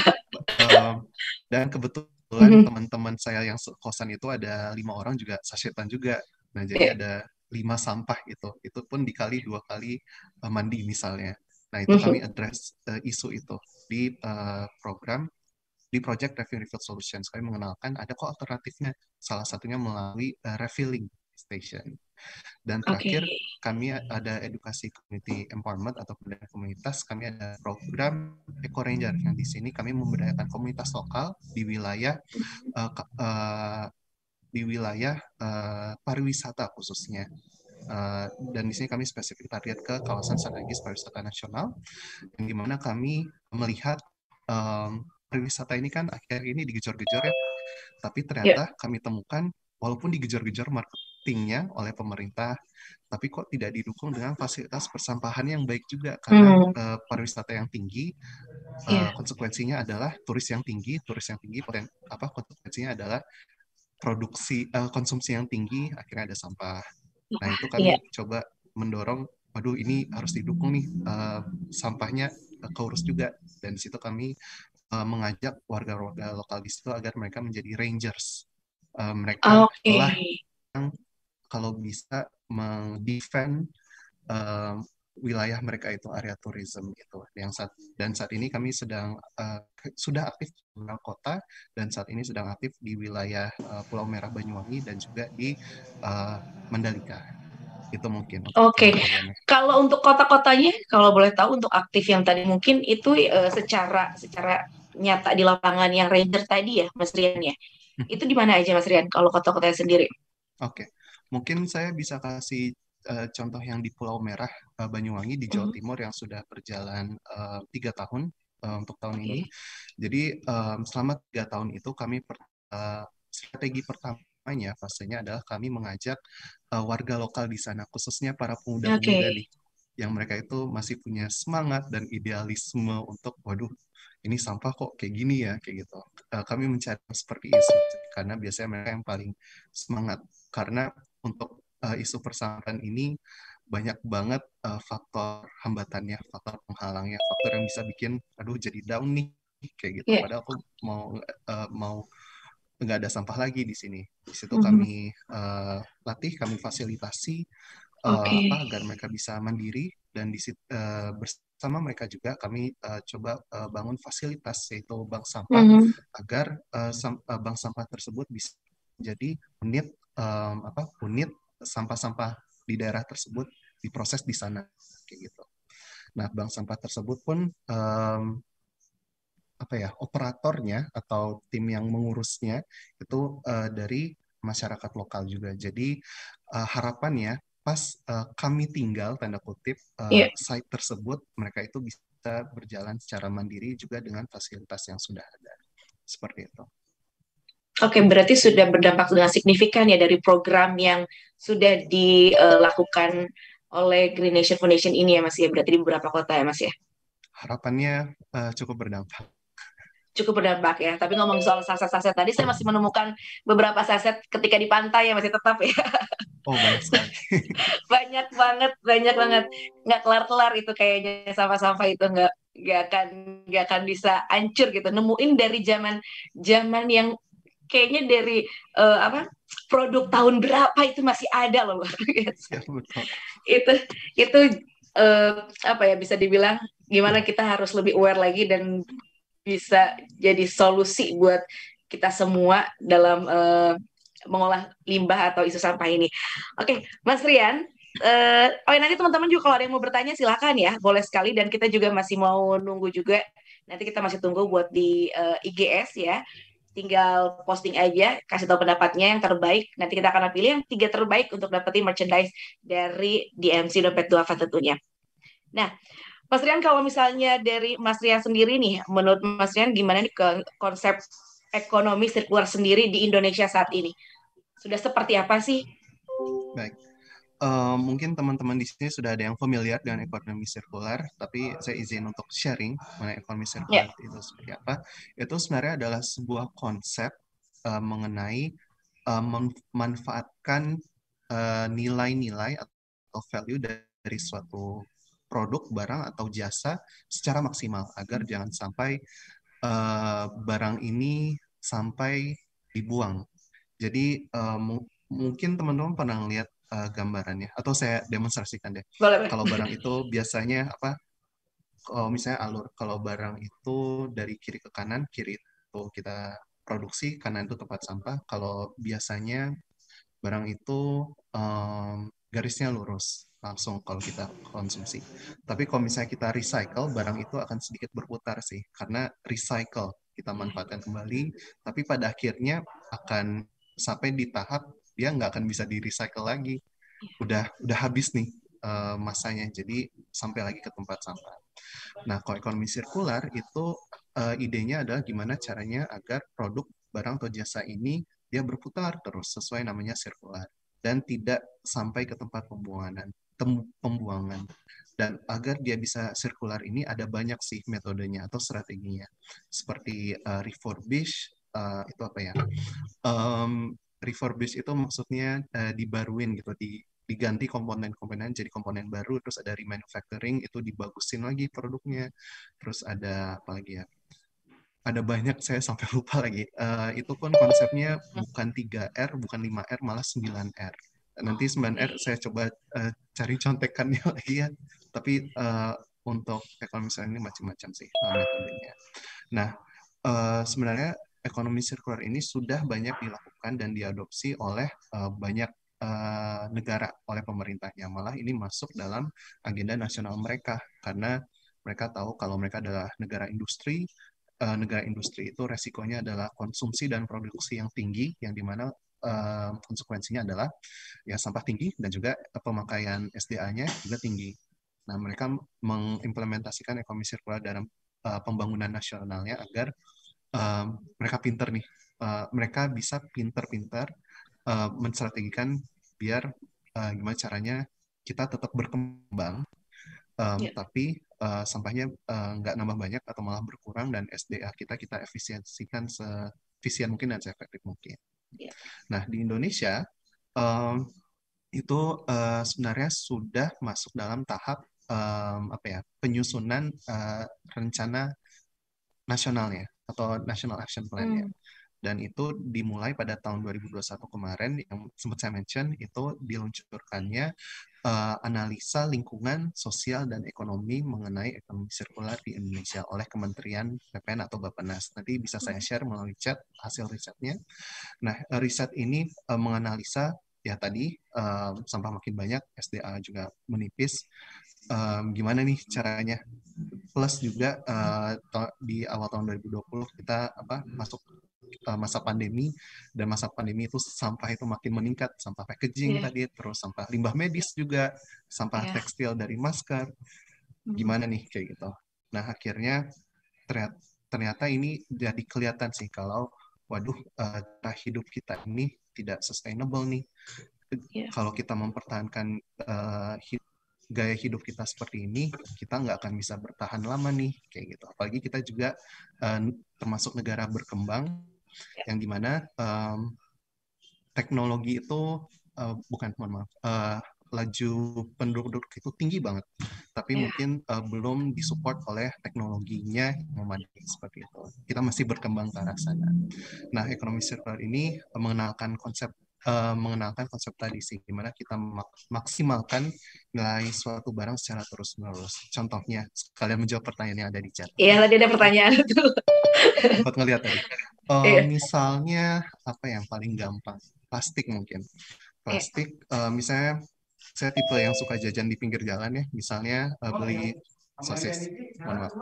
Dan kebetulan teman-teman saya yang kosan itu ada 5 orang juga sachetan juga. Nah, jadi ada 5 sampah gitu. Itu pun dikali 2 kali mandi misalnya. Nah, itu kami address isu itu di program, di Project Driving Refill Solutions. Kami mengenalkan ada kok alternatifnya. Salah satunya melalui refilling station. Dan terakhir, kami ada edukasi community empowerment atau pemberdayaan komunitas. Kami ada program Eco Ranger yang di sini kami memberdayakan komunitas lokal di wilayah pariwisata khususnya. Dan di sini kami spesifik target ke kawasan strategis pariwisata nasional, yang dimana kami melihat pariwisata ini kan akhir ini digejor-gejor ya, tapi ternyata kami temukan walaupun digejor-gejor marketingnya oleh pemerintah, tapi kok tidak didukung dengan fasilitas persampahan yang baik juga, karena pariwisata yang tinggi konsekuensinya adalah turis yang tinggi konsekuensinya adalah konsumsi yang tinggi, akhirnya ada sampah. Nah, itu kami coba mendorong, waduh ini harus didukung nih, sampahnya keurus juga. Dan di situ kami mengajak warga-warga lokal di situ agar mereka menjadi rangers. Mereka lah yang kalau bisa mendefend wilayah mereka itu, area tourism gitu. Dan saat ini kami sudah aktif di kota, dan saat ini sedang aktif di wilayah Pulau Merah Banyuwangi dan juga di Mandalika. Itu mungkin. Kalau untuk kota-kotanya, kalau boleh tahu untuk aktif yang tadi mungkin itu secara nyata di lapangan yang ranger tadi ya, Mas Rian ya. Itu di mana aja Mas Rian kalau kota-kotanya sendiri? Mungkin saya bisa kasih contoh yang di Pulau Merah Banyuwangi di Jawa Timur yang sudah berjalan 3 tahun untuk tahun ini. Jadi selama 3 tahun itu kami strategi pertamanya fasenya adalah kami mengajak warga lokal di sana, khususnya para pemuda-pemuda nih, yang mereka itu masih punya semangat dan idealisme untuk waduh ini sampah kok kayak gini ya, kayak gitu. Kami mencari seperti itu karena biasanya mereka yang paling semangat, karena untuk isu persampahan ini banyak banget faktor hambatannya, faktor penghalangnya, faktor yang bisa bikin aduh jadi down nih kayak gitu. Padahal aku mau nggak ada sampah lagi di sini. Di situ kami latih, kami fasilitasi agar mereka bisa mandiri, dan di situ bersama mereka juga kami coba bangun fasilitas yaitu bank sampah agar bank sampah tersebut bisa menjadi unit sampah-sampah di daerah tersebut diproses di sana kayak gitu. Nah, bank sampah tersebut pun operatornya atau tim yang mengurusnya itu dari masyarakat lokal juga. Jadi harapannya pas kami tinggal tanda kutip site tersebut, mereka itu bisa berjalan secara mandiri juga dengan fasilitas yang sudah ada. Seperti itu. Berarti sudah berdampak dengan signifikan ya dari program yang sudah dilakukan oleh Green Nation Foundation ini ya Mas ya, berarti di beberapa kota ya Mas ya? Harapannya cukup berdampak. Cukup berdampak ya, tapi ngomong soal saset-saset tadi, saya masih menemukan beberapa saset ketika di pantai ya masih tetap ya. Oh, banyak sekali. banyak banget, nggak kelar-kelar itu kayaknya, sampah-sampah itu nggak akan bisa hancur gitu. Nemuin dari zaman yang kayaknya dari produk tahun berapa itu masih ada loh. Ya, betul. Itu bisa dibilang gimana kita harus lebih aware lagi dan bisa jadi solusi buat kita semua dalam mengolah limbah atau isu sampah ini. Oke, Mas Rian. Nanti teman-teman juga kalau ada yang mau bertanya silakan ya, boleh sekali, dan kita juga masih mau nunggu juga. Nanti kita masih tunggu buat di IGS ya. Tinggal posting aja, kasih tahu pendapatnya yang terbaik. Nanti kita akan pilih yang 3 terbaik untuk dapetin merchandise dari DMC Dompet Duafa tentunya. Nah, Mas Rian, kalau misalnya dari Mas Rian sendiri nih, menurut Mas Rian gimana nih konsep ekonomi sirkular sendiri di Indonesia saat ini? Sudah seperti apa sih? Baik. Mungkin teman-teman di sini sudah ada yang familiar dengan ekonomi sirkular, tapi saya izin untuk sharing mengenai ekonomi sirkular itu seperti apa. Itu sebenarnya adalah sebuah konsep mengenai memanfaatkan nilai-nilai atau value dari suatu produk, barang, atau jasa secara maksimal agar jangan sampai barang ini sampai dibuang. Jadi mungkin teman-teman pernah lihat gambarannya, atau saya demonstrasikan deh. Boleh. Kalau barang itu biasanya apa? Kalau misalnya alur, kalau barang itu dari kiri ke kanan, kiri itu kita produksi, kanan itu tempat sampah. Kalau biasanya barang itu garisnya lurus langsung kalau kita konsumsi. Tapi kalau misalnya kita recycle, barang itu akan sedikit berputar sih, karena recycle kita manfaatkan kembali, tapi pada akhirnya akan sampai di tahap dia nggak akan bisa di-recycle lagi. Udah habis nih masanya, jadi sampai lagi ke tempat sampah. Nah, kalau ekonomi sirkular itu idenya adalah gimana caranya agar produk, barang, atau jasa ini dia berputar terus sesuai namanya sirkular dan tidak sampai ke tempat pembuangan. Dan agar dia bisa sirkular ini ada banyak sih metodenya atau strateginya. Seperti refurbish, itu apa ya? Refurbish itu maksudnya dibaruin gitu, diganti komponen-komponen jadi komponen baru, terus ada remanufacturing, itu dibagusin lagi produknya, terus ada apa lagi ya, ada banyak, saya sampai lupa lagi. Itu pun konsepnya bukan 3R, bukan 5R, malah 9R. Nanti 9R saya coba cari contekannya lagi ya, tapi untuk ekonomi ini macam-macam sih metodenya. Nah, sebenarnya ekonomi sirkular ini sudah banyak dilakukan dan diadopsi oleh banyak negara, oleh pemerintahnya. Malah ini masuk dalam agenda nasional mereka, karena mereka tahu kalau mereka adalah negara industri. Negara industri itu resikonya adalah konsumsi dan produksi yang tinggi, yang dimana konsekuensinya adalah ya sampah tinggi dan juga pemakaian SDA-nya juga tinggi. Nah, mereka mengimplementasikan ekonomi sirkular dalam pembangunan nasionalnya agar mereka pinter nih, mereka bisa pinter-pinter menstrategikan biar gimana caranya kita tetap berkembang, tapi sampahnya nggak nambah banyak atau malah berkurang, dan SDA kita efisiensikan seefisien mungkin dan seefektif mungkin. Nah, di Indonesia itu sebenarnya sudah masuk dalam tahap penyusunan rencana nasionalnya atau National Action Plan-nya. Dan itu dimulai pada tahun 2021 kemarin, yang sempat saya mention, itu diluncurkannya analisa lingkungan, sosial, dan ekonomi mengenai ekonomi sirkular di Indonesia oleh Kementerian PPN atau Bappenas. Nanti bisa saya share melalui chat hasil risetnya. Nah, riset ini menganalisa ya tadi sampah makin banyak, SDA juga menipis. Gimana nih caranya? Plus juga di awal tahun 2020 kita masuk masa pandemi, dan masa pandemi itu sampah itu makin meningkat, sampah packaging tadi, terus sampah limbah medis juga, sampah tekstil dari masker. Gimana nih kayak gitu. Nah, akhirnya ternyata ini jadi kelihatan sih kalau waduh, hidup kita ini tidak sustainable nih. Kalau kita mempertahankan gaya hidup kita seperti ini, kita nggak akan bisa bertahan lama nih, kayak gitu. Apalagi kita juga termasuk negara berkembang, yang dimana teknologi itu laju penduduk itu tinggi banget, tapi mungkin belum disupport oleh teknologinya yang memadai seperti itu. Kita masih berkembang ke arah sana. Nah, ekonomi sirkular ini mengenalkan konsep tadi sih, gimana kita maksimalkan nilai suatu barang secara terus-menerus. Contohnya, sekalian menjawab pertanyaan yang ada di chat. Iya, tadi ada pertanyaan itu. Sempat ngeliat tadi. Misalnya, apa yang paling gampang? plastik mungkin. Plastik, misalnya saya tipe yang suka jajan di pinggir jalan ya, misalnya beli sosis. Mohon maaf.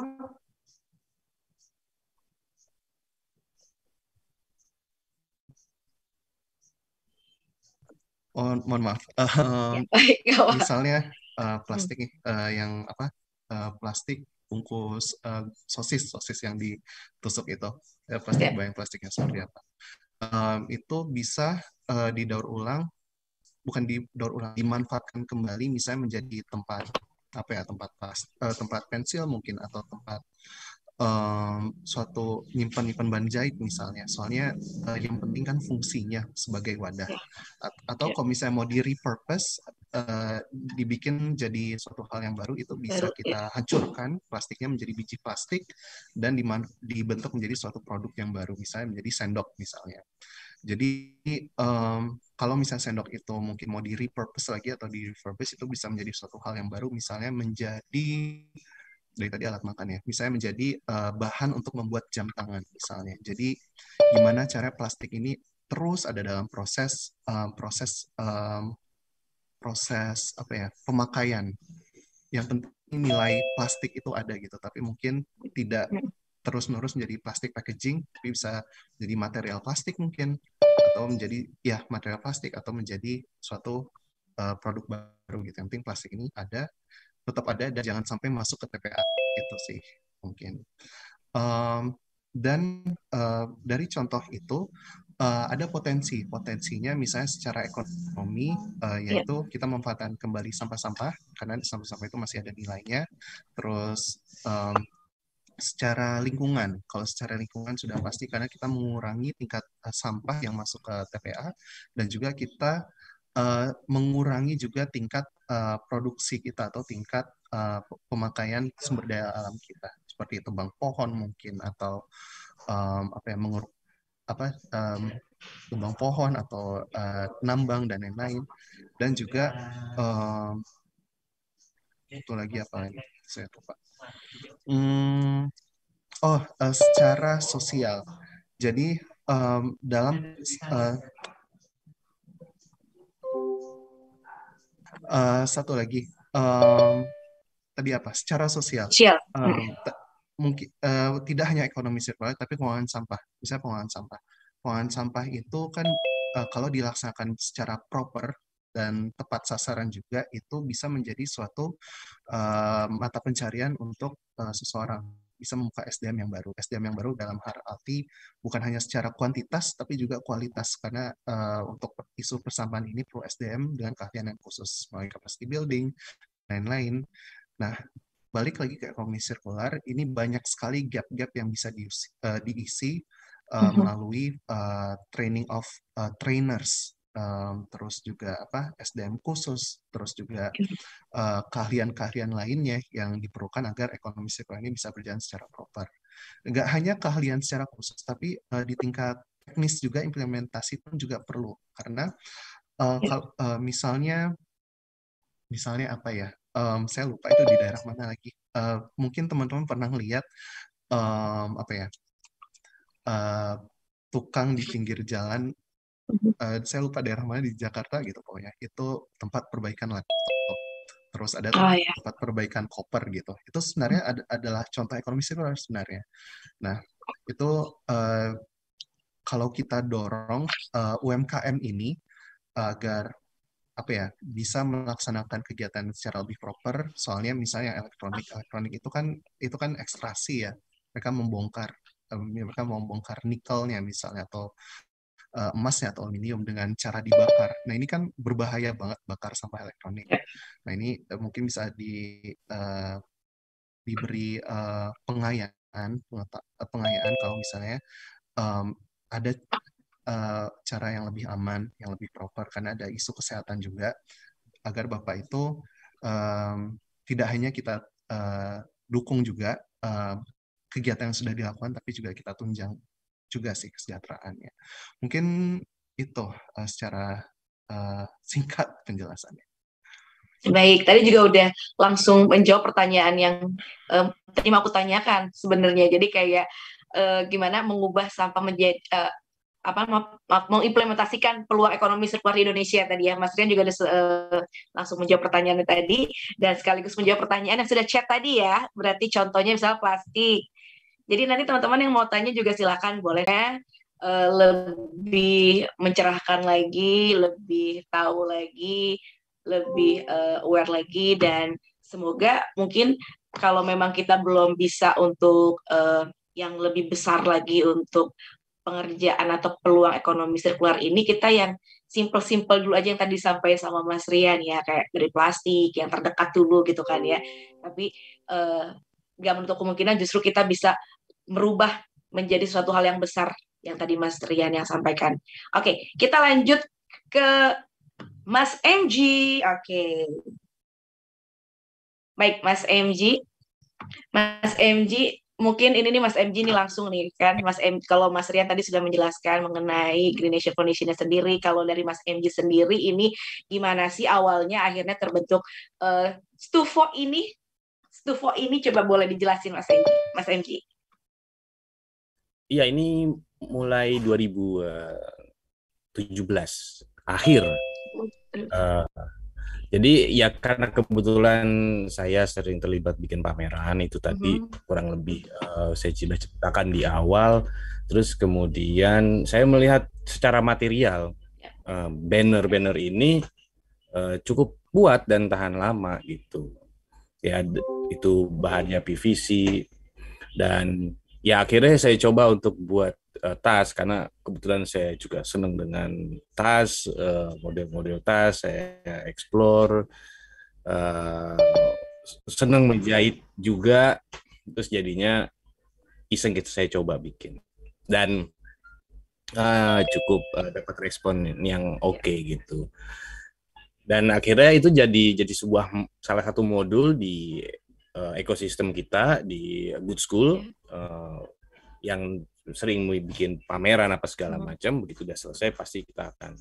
Mohon maaf. Misalnya plastik yang apa? Plastik bungkus sosis yang ditusuk itu, plastik bayang plastiknya seperti apa? Itu bisa didaur ulang, bukan didaur ulang, dimanfaatkan kembali, misalnya menjadi tempat apa ya, tempat pensil mungkin, atau tempat suatu nyimpan ban jahit misalnya. Soalnya yang penting kan fungsinya sebagai wadah. Atau kalau misalnya mau di-repurpose, dibikin jadi suatu hal yang baru, itu bisa kita hancurkan plastiknya menjadi biji plastik dan dibentuk menjadi suatu produk yang baru, misalnya menjadi sendok misalnya. Jadi kalau misalnya sendok itu mungkin mau di-repurpose lagi atau di-refurbish, itu bisa menjadi suatu hal yang baru, misalnya menjadi dari tadi alat makan ya, misalnya menjadi bahan untuk membuat jam tangan misalnya. Jadi gimana cara plastik ini terus ada dalam proses apa ya, pemakaian. Yang penting nilai plastik itu ada gitu, tapi mungkin tidak terus-menerus menjadi plastik packaging, tapi bisa jadi material plastik mungkin, atau menjadi ya material plastik, atau menjadi suatu produk baru gitu. Yang penting plastik ini ada, tetap ada, dan jangan sampai masuk ke TPA, itu sih mungkin. Dan dari contoh itu ada potensinya misalnya secara ekonomi, yaitu kita memanfaatkan kembali sampah-sampah, karena sampah-sampah itu masih ada nilainya. Terus secara lingkungan, kalau secara lingkungan sudah pasti, karena kita mengurangi tingkat sampah yang masuk ke TPA, dan juga kita mengurangi juga tingkat produksi kita, atau tingkat pemakaian sumber daya alam kita, seperti tebang pohon mungkin, atau tebang pohon, atau nambang dan lain-lain. Dan juga itu lagi apa lagi, saya lupa. Secara sosial. Jadi dalam satu lagi, tadi apa? Secara sosial. Mungkin tidak hanya ekonomi sirkular, tapi pengelolaan sampah. Misalnya pengelolaan sampah itu kan kalau dilaksanakan secara proper dan tepat sasaran juga, itu bisa menjadi suatu mata pencarian untuk seseorang, bisa membuka SDM yang baru. SDM yang baru dalam arti bukan hanya secara kuantitas, tapi juga kualitas, karena untuk isu persampahan ini perlu SDM dengan keahlian yang khusus, melalui capacity building, dan lain-lain. Nah, balik lagi ke ekonomi sirkular, ini banyak sekali gap-gap yang bisa diisi melalui training of trainers, terus juga SDM khusus, terus juga keahlian-keahlian lainnya yang diperlukan agar ekonomi sirkular ini bisa berjalan secara proper. Nggak hanya keahlian secara khusus, tapi di tingkat teknis juga implementasi pun juga perlu, karena misalnya apa ya, saya lupa itu di daerah mana lagi. Mungkin teman-teman pernah lihat tukang di pinggir jalan. Saya lupa daerah mana di Jakarta gitu pokoknya. Itu tempat perbaikan laptop. Terus ada tempat perbaikan koper gitu. Itu sebenarnya adalah contoh ekonomi sirkular sebenarnya. Nah, itu kalau kita dorong UMKM ini agar bisa melaksanakan kegiatan secara lebih proper. Soalnya misalnya elektronik itu kan ekstraksi ya. Mereka membongkar nikelnya misalnya, atau emasnya atau aluminium dengan cara dibakar. Nah, ini kan berbahaya banget bakar sampah elektronik. Nah, ini mungkin bisa diberi pengayaan kalau misalnya ada cara yang lebih aman, yang lebih proper, karena ada isu kesehatan juga, agar Bapak itu tidak hanya kita dukung juga kegiatan yang sudah dilakukan, tapi juga kita tunjang juga sih kesejahteraannya. Mungkin itu secara singkat penjelasannya. Baik, tadi juga udah langsung menjawab pertanyaan yang tadi mau aku tanyakan sebenarnya. Jadi kayak gimana mengubah sampah menjadi mengimplementasikan peluang ekonomi sirkular di Indonesia tadi ya. Mas Rian juga udah langsung menjawab pertanyaan tadi dan sekaligus menjawab pertanyaan yang sudah chat tadi ya. Berarti contohnya misalnya plastik. Jadi nanti teman-teman yang mau tanya juga silakan boleh lebih mencerahkan lagi, lebih tahu lagi, lebih aware lagi, dan semoga mungkin kalau memang kita belum bisa untuk yang lebih besar lagi untuk pengerjaan atau peluang ekonomi sirkular ini, kita yang simple-simple dulu aja yang tadi disampaikan sama Mas Rian ya, kayak dari plastik yang terdekat dulu gitu kan ya. Tapi nggak menutup kemungkinan justru kita bisa merubah menjadi suatu hal yang besar yang tadi Mas Rian yang sampaikan. Oke, kita lanjut ke Mas MG. Oke. Baik, Mas MG. Mas MG, mungkin ini nih Mas MG nih langsung nih kan, kalau Mas Rian tadi sudah menjelaskan mengenai Green Nation Foundation-nya sendiri, kalau dari Mas MG sendiri ini gimana sih awalnya akhirnya terbentuk Stufo ini? Stufo ini coba boleh dijelasin Mas MG. Mas MG. Iya, ini mulai 2017 akhir. Jadi ya karena kebetulan saya sering terlibat bikin pameran itu tadi kurang lebih saya sudah ceritakan di awal. Terus kemudian saya melihat secara material banner-banner ini cukup kuat dan tahan lama gitu. Ya itu bahannya PVC dan ya akhirnya saya coba untuk buat tas karena kebetulan saya juga senang dengan tas, model-model tas, saya explore, senang menjahit juga, terus jadinya iseng gitu saya coba bikin dan cukup dapat respon yang oke gitu. Dan akhirnya itu jadi salah satu modul di ekosistem kita di Good School yang sering bikin pameran apa segala macam. Begitu udah selesai pasti kita akan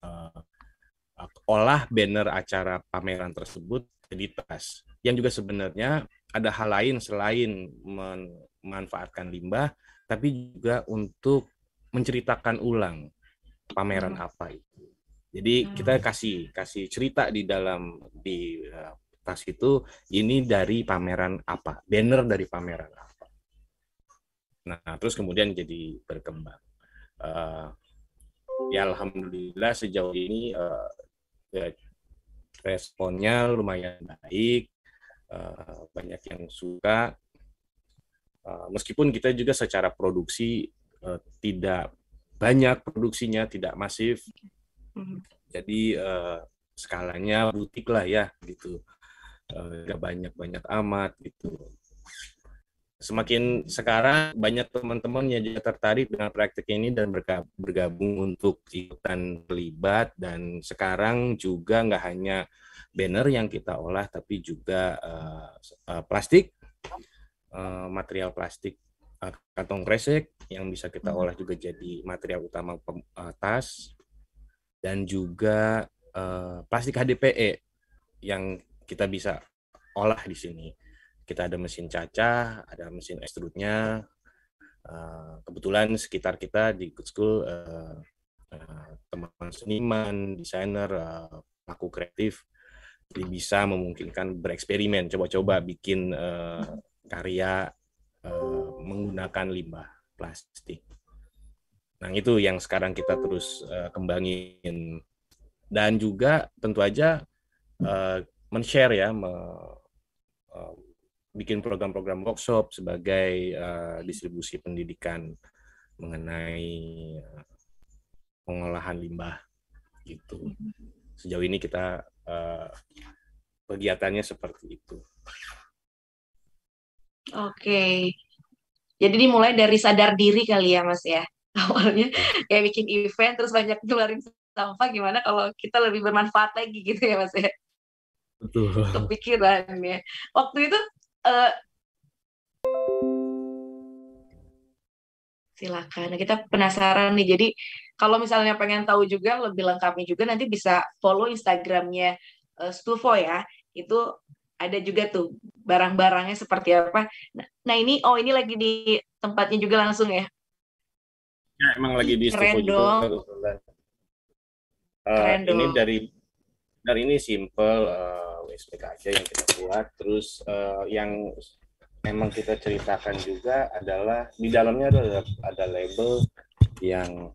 olah banner acara pameran tersebut jadi tas yang juga sebenarnya ada hal lain selain memanfaatkan limbah, tapi juga untuk menceritakan ulang pameran apa itu. Jadi kita kasih cerita di dalam tas itu, ini dari pameran apa, banner dari pameran apa. Nah, terus kemudian jadi berkembang. Ya alhamdulillah sejauh ini responnya lumayan baik, banyak yang suka. Meskipun kita juga secara produksi tidak banyak produksinya, tidak masif. Jadi skalanya butik lah ya gitu. Nggak banyak amat gitu. Semakin sekarang banyak teman-teman yang juga tertarik dengan praktik ini dan bergabung untuk ikutan terlibat, dan sekarang juga nggak hanya banner yang kita olah tapi juga plastik, material plastik kantong kresek yang bisa kita olah juga jadi material utama tas, dan juga plastik HDPE yang kita bisa olah di sini. Kita ada mesin cacah, ada mesin extrude-nya. Kebetulan sekitar kita di Good School teman-teman seniman, desainer, pelaku kreatif, jadi bisa memungkinkan bereksperimen, coba-coba bikin karya menggunakan limbah plastik. Nah itu yang sekarang kita terus kembangin, dan juga tentu aja men-share ya, bikin program-program workshop sebagai distribusi pendidikan mengenai pengolahan limbah gitu. Sejauh ini kita kegiatannya seperti itu. Oke, jadi dimulai dari sadar diri kali ya Mas ya. Awalnya kayak bikin event terus banyak ngeluarin sampah, gimana kalau kita lebih bermanfaat lagi gitu ya Mas ya. Betul. Kepikiran ya. Waktu itu silakan. Nah, kita penasaran nih. Jadi kalau misalnya pengen tahu juga lebih lengkapnya juga, nanti bisa follow Instagramnya Stufo ya. Itu ada juga tuh barang-barangnya seperti apa. Nah ini ini lagi di tempatnya juga langsung ya. Ya, emang lagi di Keren Stufo juga dong. kebetulan. Keren Ini dong. dari ini simple WSPK aja yang kita buat. Terus yang memang kita ceritakan juga adalah di dalamnya ada label yang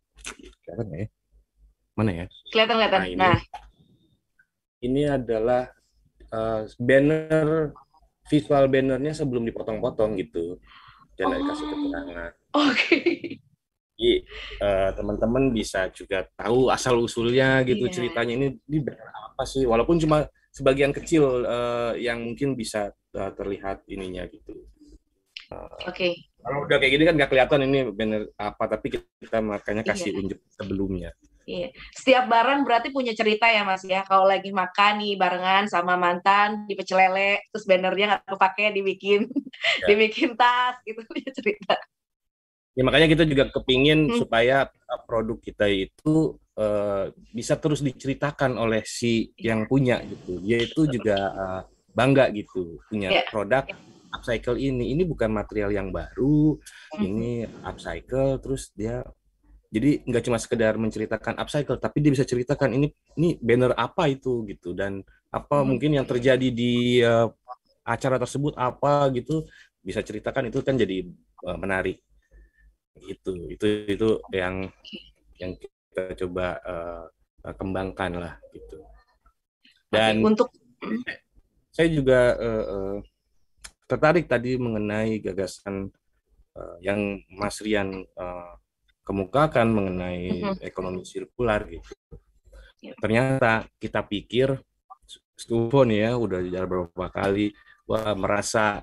mana ya? Kelihatan. Nah, ini adalah banner, visual bannernya sebelum dipotong-potong gitu, dan dikasih keterangan. Oke. Jadi teman-teman bisa juga tahu asal usulnya gitu, ceritanya ini banner apa sih, walaupun cuma sebagian kecil yang mungkin bisa terlihat ininya gitu. Oke. Kalau udah kayak gini kan nggak kelihatan ini banner apa, tapi kita makanya kasih unjuk sebelumnya. Iya. Setiap barang berarti punya cerita ya Mas ya. Kalau lagi makan nih barengan sama mantan di pecel lele, terus bannernya nggak kepake dibikin dibikin tas gitu, punya cerita. Ya makanya kita juga kepingin supaya produk kita itu bisa terus diceritakan oleh si yang punya gitu. Dia itu juga bangga gitu punya produk upcycle ini. Ini bukan material yang baru, ini upcycle, terus dia jadi nggak cuma sekedar menceritakan upcycle, tapi dia bisa ceritakan ini banner apa itu gitu, dan apa mungkin yang terjadi di acara tersebut apa gitu, bisa ceritakan, itu kan jadi menarik. Itu yang kita coba kembangkan lah gitu. Dan saya juga tertarik tadi mengenai gagasan yang Mas Rian kemukakan mengenai ekonomi sirkular gitu. Ternyata kita pikir Stufo nih ya udah jalan beberapa kali merasa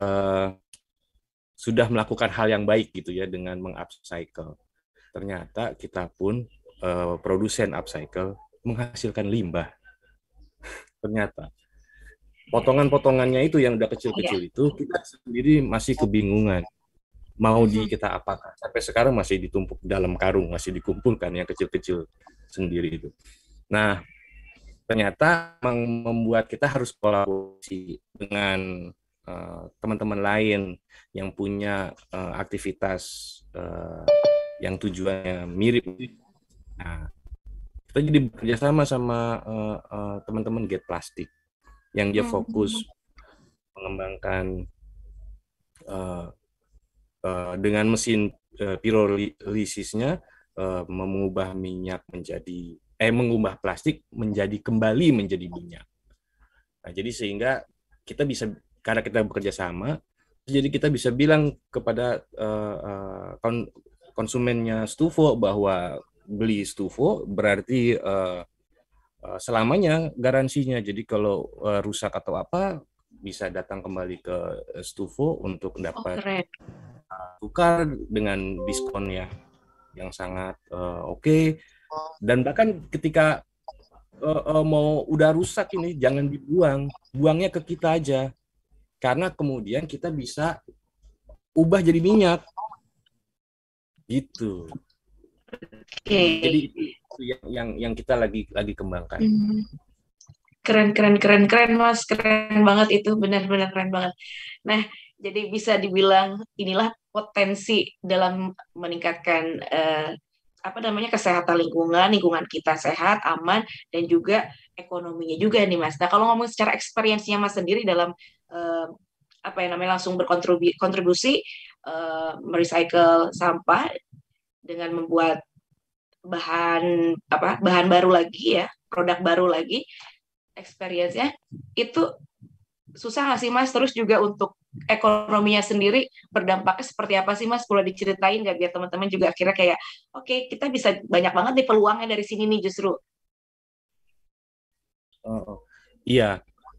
sudah melakukan hal yang baik gitu ya dengan mengupcycle. Ternyata kita pun produsen upcycle menghasilkan limbah. Ternyata potongan-potongannya itu yang udah kecil-kecil itu kita sendiri masih kebingungan. Mau kita apakan, sampai sekarang masih ditumpuk dalam karung, masih dikumpulkan yang kecil-kecil sendiri itu. Nah, ternyata membuat kita harus kolaborasi dengan teman-teman lain yang punya aktivitas yang tujuannya mirip. Nah, kita jadi bekerja sama teman-teman Get Plastic yang dia fokus mengembangkan dengan mesin pirolizisnya mengubah plastik kembali menjadi minyak. Nah, jadi sehingga kita bisa, karena kita bekerja sama, jadi kita bisa bilang kepada konsumennya Stufo bahwa beli Stufo berarti selamanya garansinya. Jadi kalau rusak atau apa bisa datang kembali ke Stufo untuk dapat tukar dengan diskon yang sangat oke. Dan bahkan ketika mau udah rusak ini jangan dibuang, buangnya ke kita aja, karena kemudian kita bisa ubah jadi minyak gitu. Jadi itu yang kita lagi kembangkan. Keren Mas, keren banget itu, benar-benar keren banget. Nah, jadi bisa dibilang inilah potensi dalam meningkatkan kesehatan lingkungan kita sehat, aman, dan juga ekonominya juga nih Mas. Nah, kalau ngomong secara experience-nya Mas sendiri dalam langsung berkontribusi merecycle sampah dengan membuat bahan baru lagi ya, produk baru lagi, experience-nya itu susah nggak sih Mas? Terus juga untuk ekonominya sendiri berdampaknya seperti apa sih Mas? Boleh diceritain nggak biar teman-teman juga akhirnya kayak oke, kita bisa banyak banget nih peluangnya dari sini nih justru. Iya,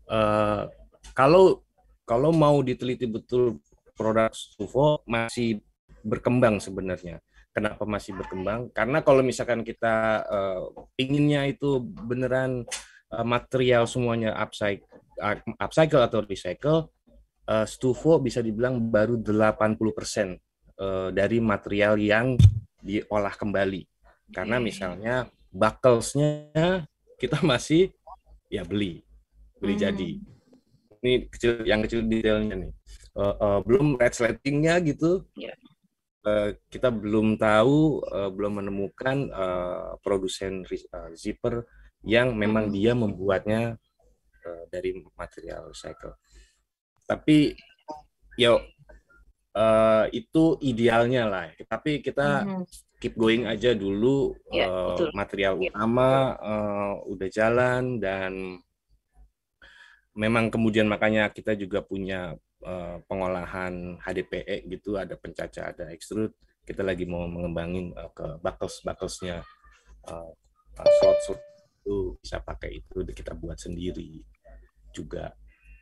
kalau mau diteliti betul produk Stufo masih berkembang sebenarnya. Kenapa masih berkembang? Karena kalau misalkan kita inginnya itu beneran material semuanya upcycle atau recycle, Stufo bisa dibilang baru 80% dari material yang diolah kembali. Karena misalnya buckles-nya kita masih beli jadi. Ini yang kecil detailnya nih. Belum red slating-nya gitu. kita belum tahu, belum menemukan produsen zipper yang memang dia membuatnya dari material recycle. Tapi ya itu idealnya lah. Tapi kita keep going aja dulu. Material utama udah jalan, dan memang kemudian makanya kita juga punya pengolahan HDPE gitu, ada pencacah, ada extrude. Kita lagi mau mengembangin ke buckles-buckles-nya, slot itu bisa pakai itu, kita buat sendiri juga.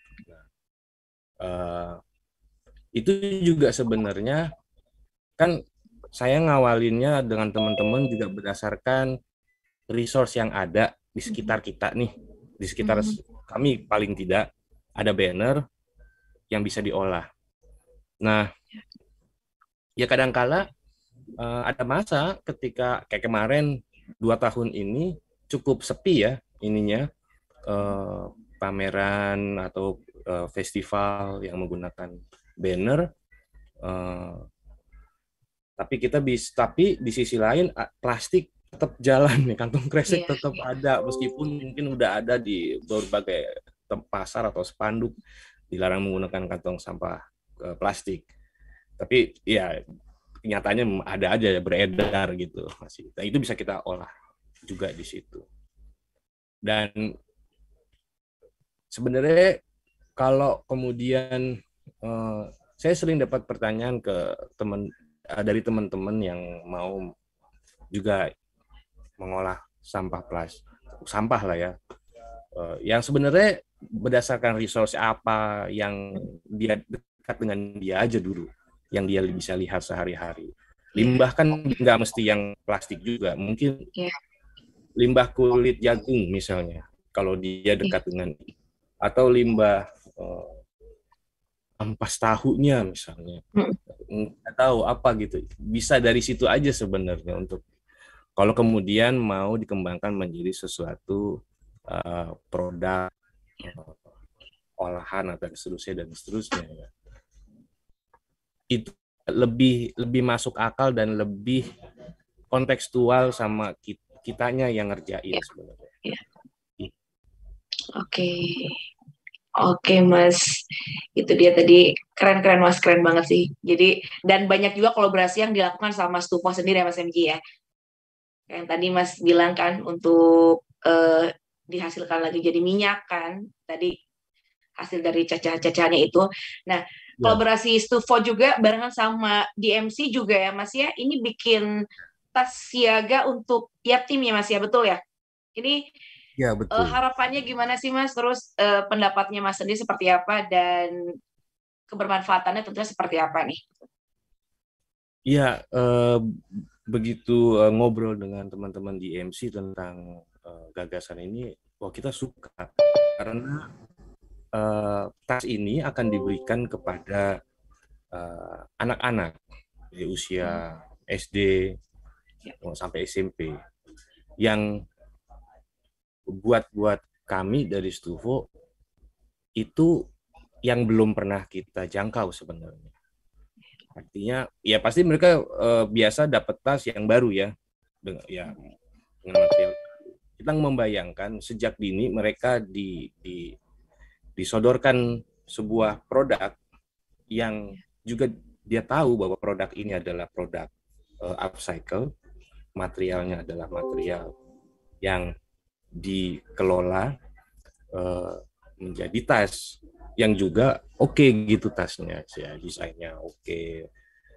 Itu juga sebenarnya kan saya ngawalinnya dengan teman-teman juga berdasarkan resource yang ada di sekitar kita nih, di sekitar kami paling tidak ada banner yang bisa diolah. Nah, ya kadangkala ada masa ketika kayak kemarin 2 tahun ini cukup sepi ya ininya, pameran atau festival yang menggunakan banner. Tapi di sisi lain plastik tetap jalan nih, kantong kresek tetap ada, meskipun mungkin udah ada di berbagai pasar atau spanduk dilarang menggunakan kantong sampah plastik. Tapi ya kenyataannya ada aja beredar gitu masih. Nah, itu bisa kita olah juga di situ. Dan sebenarnya kalau kemudian saya sering dapat pertanyaan dari teman-teman yang mau juga mengolah sampah lah ya, yang sebenarnya berdasarkan resource apa yang dia dekat dengan dia aja dulu, yang dia bisa lihat sehari-hari. Limbah kan nggak mesti yang plastik juga, mungkin limbah kulit jagung misalnya, kalau dia dekat dengan, atau limbah ampas tahunya misalnya, nggak tahu apa gitu, bisa dari situ aja sebenarnya, untuk kalau kemudian mau dikembangkan menjadi sesuatu produk olahan atau seterusnya ya. Itu lebih masuk akal dan lebih kontekstual sama kitanya yang ngerjain sebenarnya. Oke Mas, itu dia tadi, keren Mas, keren banget sih. Jadi, dan banyak juga kolaborasi yang dilakukan sama Stufo sendiri ya Mas MG ya. Yang tadi Mas bilang kan untuk dihasilkan lagi jadi minyak kan, tadi hasil dari cacahannya itu. Nah, kolaborasi Stufo juga barengan sama DMC juga ya Mas ya, ini bikin tas siaga untuk yatim ya Mas ya, betul ya? Ini ya, betul. Harapannya gimana sih Mas? Terus pendapatnya Mas sendiri seperti apa, dan kebermanfaatannya tentunya seperti apa nih? Iya, begitu ngobrol dengan teman-teman di MC tentang gagasan ini, kita suka karena tas ini akan diberikan kepada anak-anak di usia SD sampai SMP, yang buat kami dari Stufo itu yang belum pernah kita jangkau sebenarnya. Artinya ya pasti mereka biasa dapat tas yang baru ya dengan material. Kita membayangkan sejak dini mereka disodorkan sebuah produk yang juga dia tahu bahwa produk ini adalah produk upcycle, materialnya adalah material yang dikelola menjadi tas yang juga oke gitu tasnya, ya desainnya oke,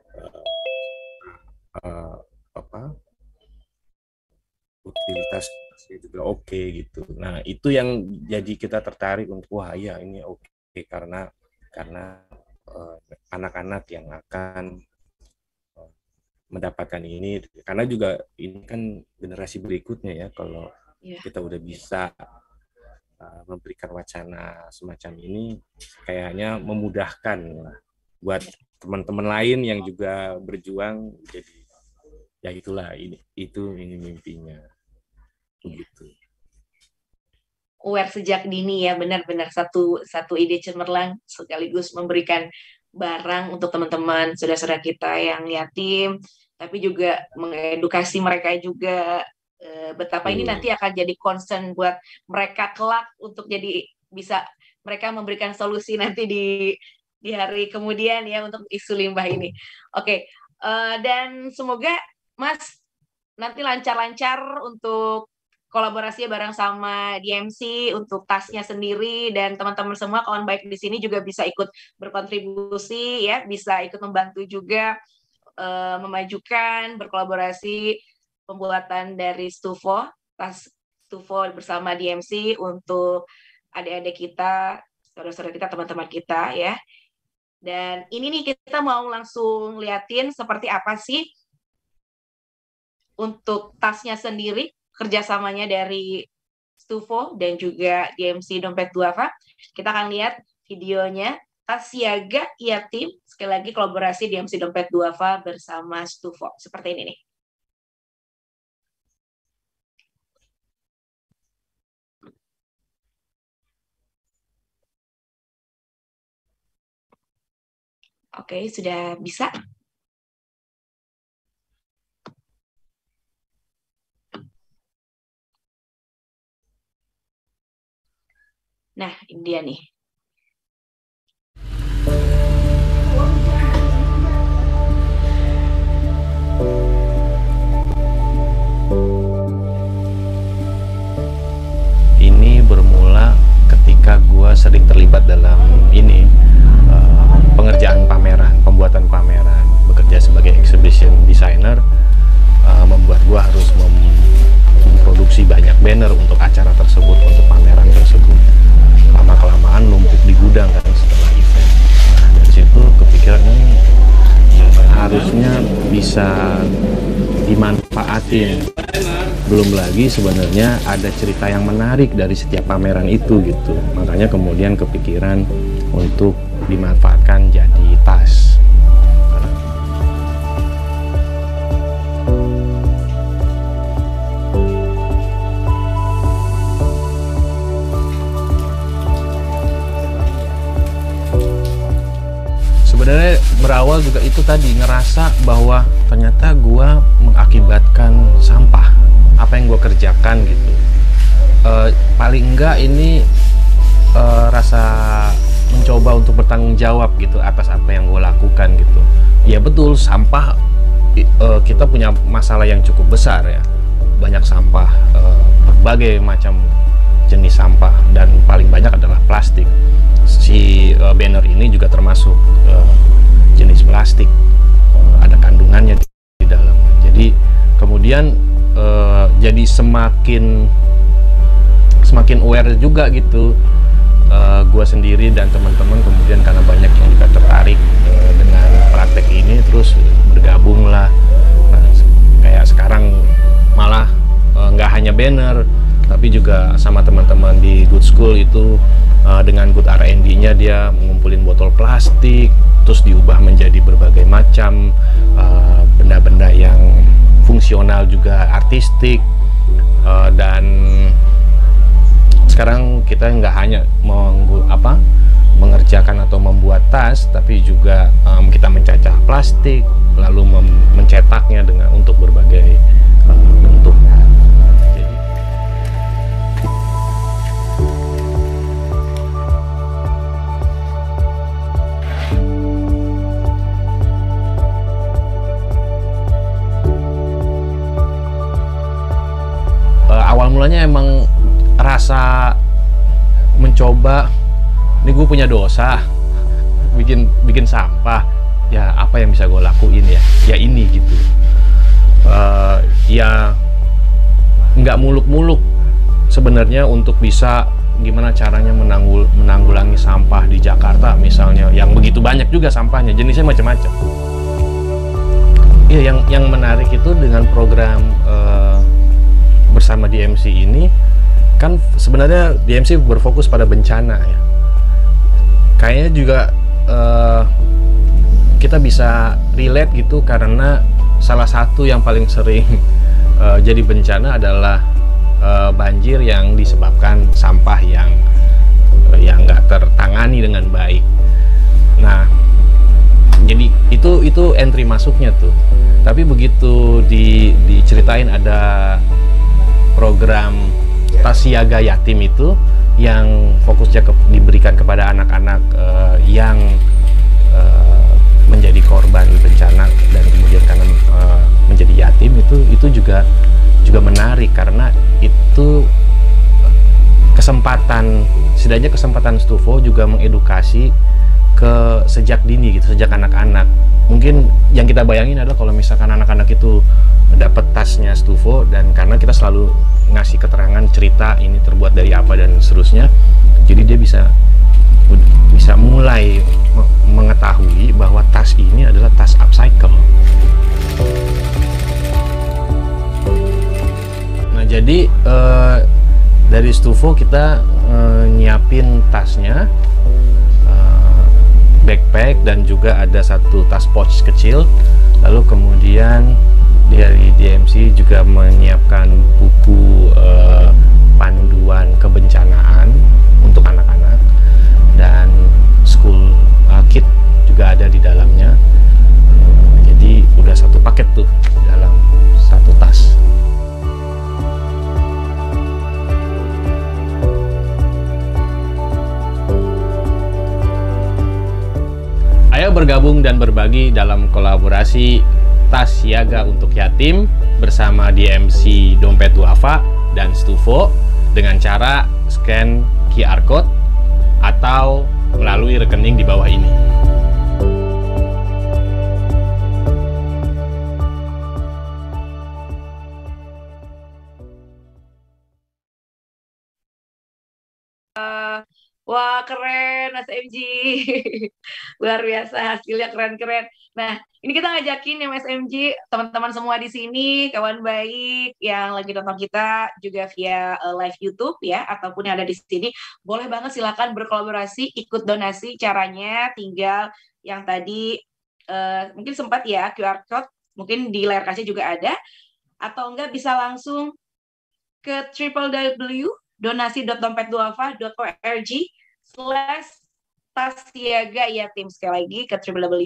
utilitasnya juga oke gitu. Nah itu yang jadi kita tertarik untuk wah ya ini oke karena anak-anak yang akan mendapatkan ini, karena juga ini kan generasi berikutnya ya, kalau kita udah bisa memberikan wacana semacam ini, kayaknya memudahkan buat teman-teman lain yang juga berjuang. Jadi ya itulah, ini mimpinya begitu. Aware sejak dini ya, benar-benar satu ide cemerlang sekaligus memberikan barang untuk teman-teman saudara-saudara kita yang yatim, tapi juga mengedukasi mereka juga betapa ini nanti akan jadi concern buat mereka kelak untuk jadi bisa mereka memberikan solusi nanti di hari kemudian ya untuk isu limbah ini. Oke, dan semoga Mas nanti lancar-lancar untuk kolaborasi bareng sama DMC untuk tasnya sendiri, dan teman-teman semua kawan baik di sini juga bisa ikut berkontribusi ya, bisa ikut membantu juga memajukan berkolaborasi pembuatan dari Stufo, tas Stufo bersama DMC untuk adik-adik kita, saudara-saudara kita, teman-teman kita ya. Dan ini nih kita mau langsung liatin seperti apa sih untuk tasnya sendiri, kerjasamanya dari Stufo dan juga DMC Dompet Duafa. Kita akan lihat videonya, tas siaga yatim, sekali lagi kolaborasi DMC Dompet Duafa bersama Stufo. Seperti ini nih. Oke, sudah bisa? Nah, ini dia nih. Ini bermula ketika gue sering terlibat dalam ini, pengerjaan pameran, pembuatan pameran, bekerja sebagai exhibition designer, membuat gue harus memproduksi banyak banner untuk acara tersebut, untuk pameran tersebut. Lama-kelamaan numpuk di gudang kan setelah event. Nah, dari situ kepikiran ini harusnya bisa dimanfaatin. Belum lagi sebenarnya ada cerita yang menarik dari setiap pameran itu gitu. Makanya kemudian kepikiran untuk dimanfaatkan jadi tas. Sebenarnya berawal juga itu tadi, ngerasa bahwa ternyata gua mengakibatkan sampah apa yang gua kerjakan gitu. Paling enggak ini rasa mencoba untuk bertanggung jawab gitu atas apa yang gue lakukan gitu. Ya betul, sampah kita punya masalah yang cukup besar ya, banyak sampah, berbagai macam jenis sampah, dan paling banyak adalah plastik. Si banner ini juga termasuk jenis plastik, ada kandungannya di dalam. Jadi kemudian jadi semakin aware juga gitu. Gue sendiri dan teman-teman kemudian karena banyak yang juga tertarik dengan praktek ini, terus bergabung lah. Nah, kayak sekarang malah nggak hanya banner, tapi juga sama teman-teman di Good School itu dengan Good R&D-nya dia mengumpulin botol plastik, terus diubah menjadi berbagai macam benda-benda yang fungsional juga artistik, dan sekarang kita nggak hanya mengerjakan atau membuat tas, tapi juga kita mencacah plastik, lalu mencetaknya untuk berbagai bentuk. Jadi, awal mulanya emang rasa mencoba, ini gue punya dosa bikin sampah, ya apa yang bisa gue lakuin ya ini gitu. Ya nggak muluk-muluk sebenarnya untuk bisa gimana caranya menanggulangi sampah di Jakarta misalnya, yang begitu banyak juga sampahnya, jenisnya macam-macam. Iya, yang menarik itu dengan program bersama DMC ini kan sebenarnya DMC berfokus pada bencana ya. Kayaknya juga kita bisa relate gitu, karena salah satu yang paling sering jadi bencana adalah banjir yang disebabkan sampah yang nggak tertangani dengan baik. Nah, itu entry masuknya tuh. Tapi begitu diceritain ada program tas siaga yatim itu yang fokusnya diberikan kepada anak-anak yang menjadi korban bencana dan kemudian karena menjadi yatim, itu juga menarik karena itu setidaknya kesempatan Stufo juga mengedukasi sejak dini gitu, sejak anak-anak. Mungkin yang kita bayangin adalah kalau misalkan anak-anak itu dapat tasnya Stufo, dan karena kita selalu ngasih keterangan cerita ini terbuat dari apa dan seterusnya, jadi dia bisa mulai mengetahui bahwa tas ini adalah tas upcycle. Nah, jadi dari Stufo kita nyiapin tasnya, backpack, dan juga ada satu tas pouch kecil. Lalu kemudian dari DMC juga menyiapkan buku panduan kebencanaan untuk anak-anak, dan school kit juga ada di dalamnya. Jadi udah satu paket tuh dalam satu tas. Ayo bergabung dan berbagi dalam kolaborasi Tas Siaga untuk Yatim bersama DMC Dompet Duafa dan Stufo dengan cara scan QR Code atau melalui rekening di bawah ini. Wah, keren Mas MG. Luar biasa, hasilnya keren-keren. Nah, ini kita ngajakin ya Mas MG, teman-teman semua di sini, kawan baik yang lagi nonton kita juga via live YouTube ya, ataupun yang ada di sini, boleh banget silakan berkolaborasi, ikut donasi. Caranya tinggal yang tadi mungkin sempat ya, QR Code, mungkin di layar kaca juga ada, atau enggak bisa langsung ke www.donasi.dompetduafa.org/tas-siaga yatim. Sekali lagi ke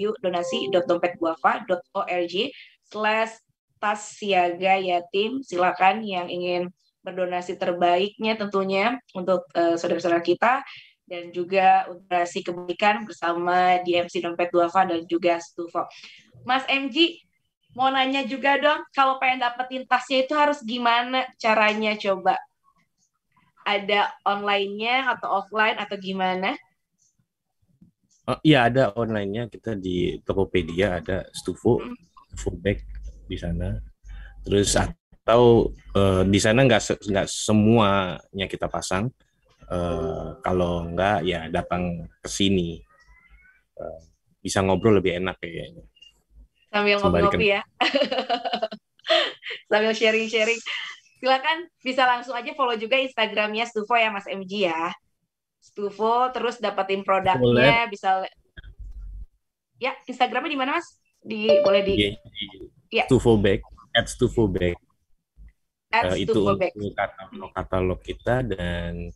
www.donasi.dompetduafa.org/tas-siaga yatim. Silakan yang ingin berdonasi terbaiknya tentunya untuk saudara-saudara kita, dan juga donasi kebaikan bersama DMC Dompet Duafa dan juga Stufo. Mas MG, mau nanya juga dong, kalau pengen dapetin tasnya itu harus gimana caranya coba? Ada online-nya atau offline atau gimana? Iya, ada online-nya. Kita di Tokopedia ada Stufo bag di sana. Terus atau di sana nggak semuanya kita pasang. Kalau nggak ya datang ke sini. Bisa ngobrol lebih enak kayaknya. Sambil ngopi-ngopi ya. Sambil sharing-sharing. Silakan bisa langsung aja follow juga Instagramnya Stufo ya Mas MG ya. Stufo, terus dapetin produknya bisa. Ya, Instagramnya di mana Mas? Boleh di. Ya. Stufo bag, @stufobag. Itu Stufobag. untuk katalog kita, dan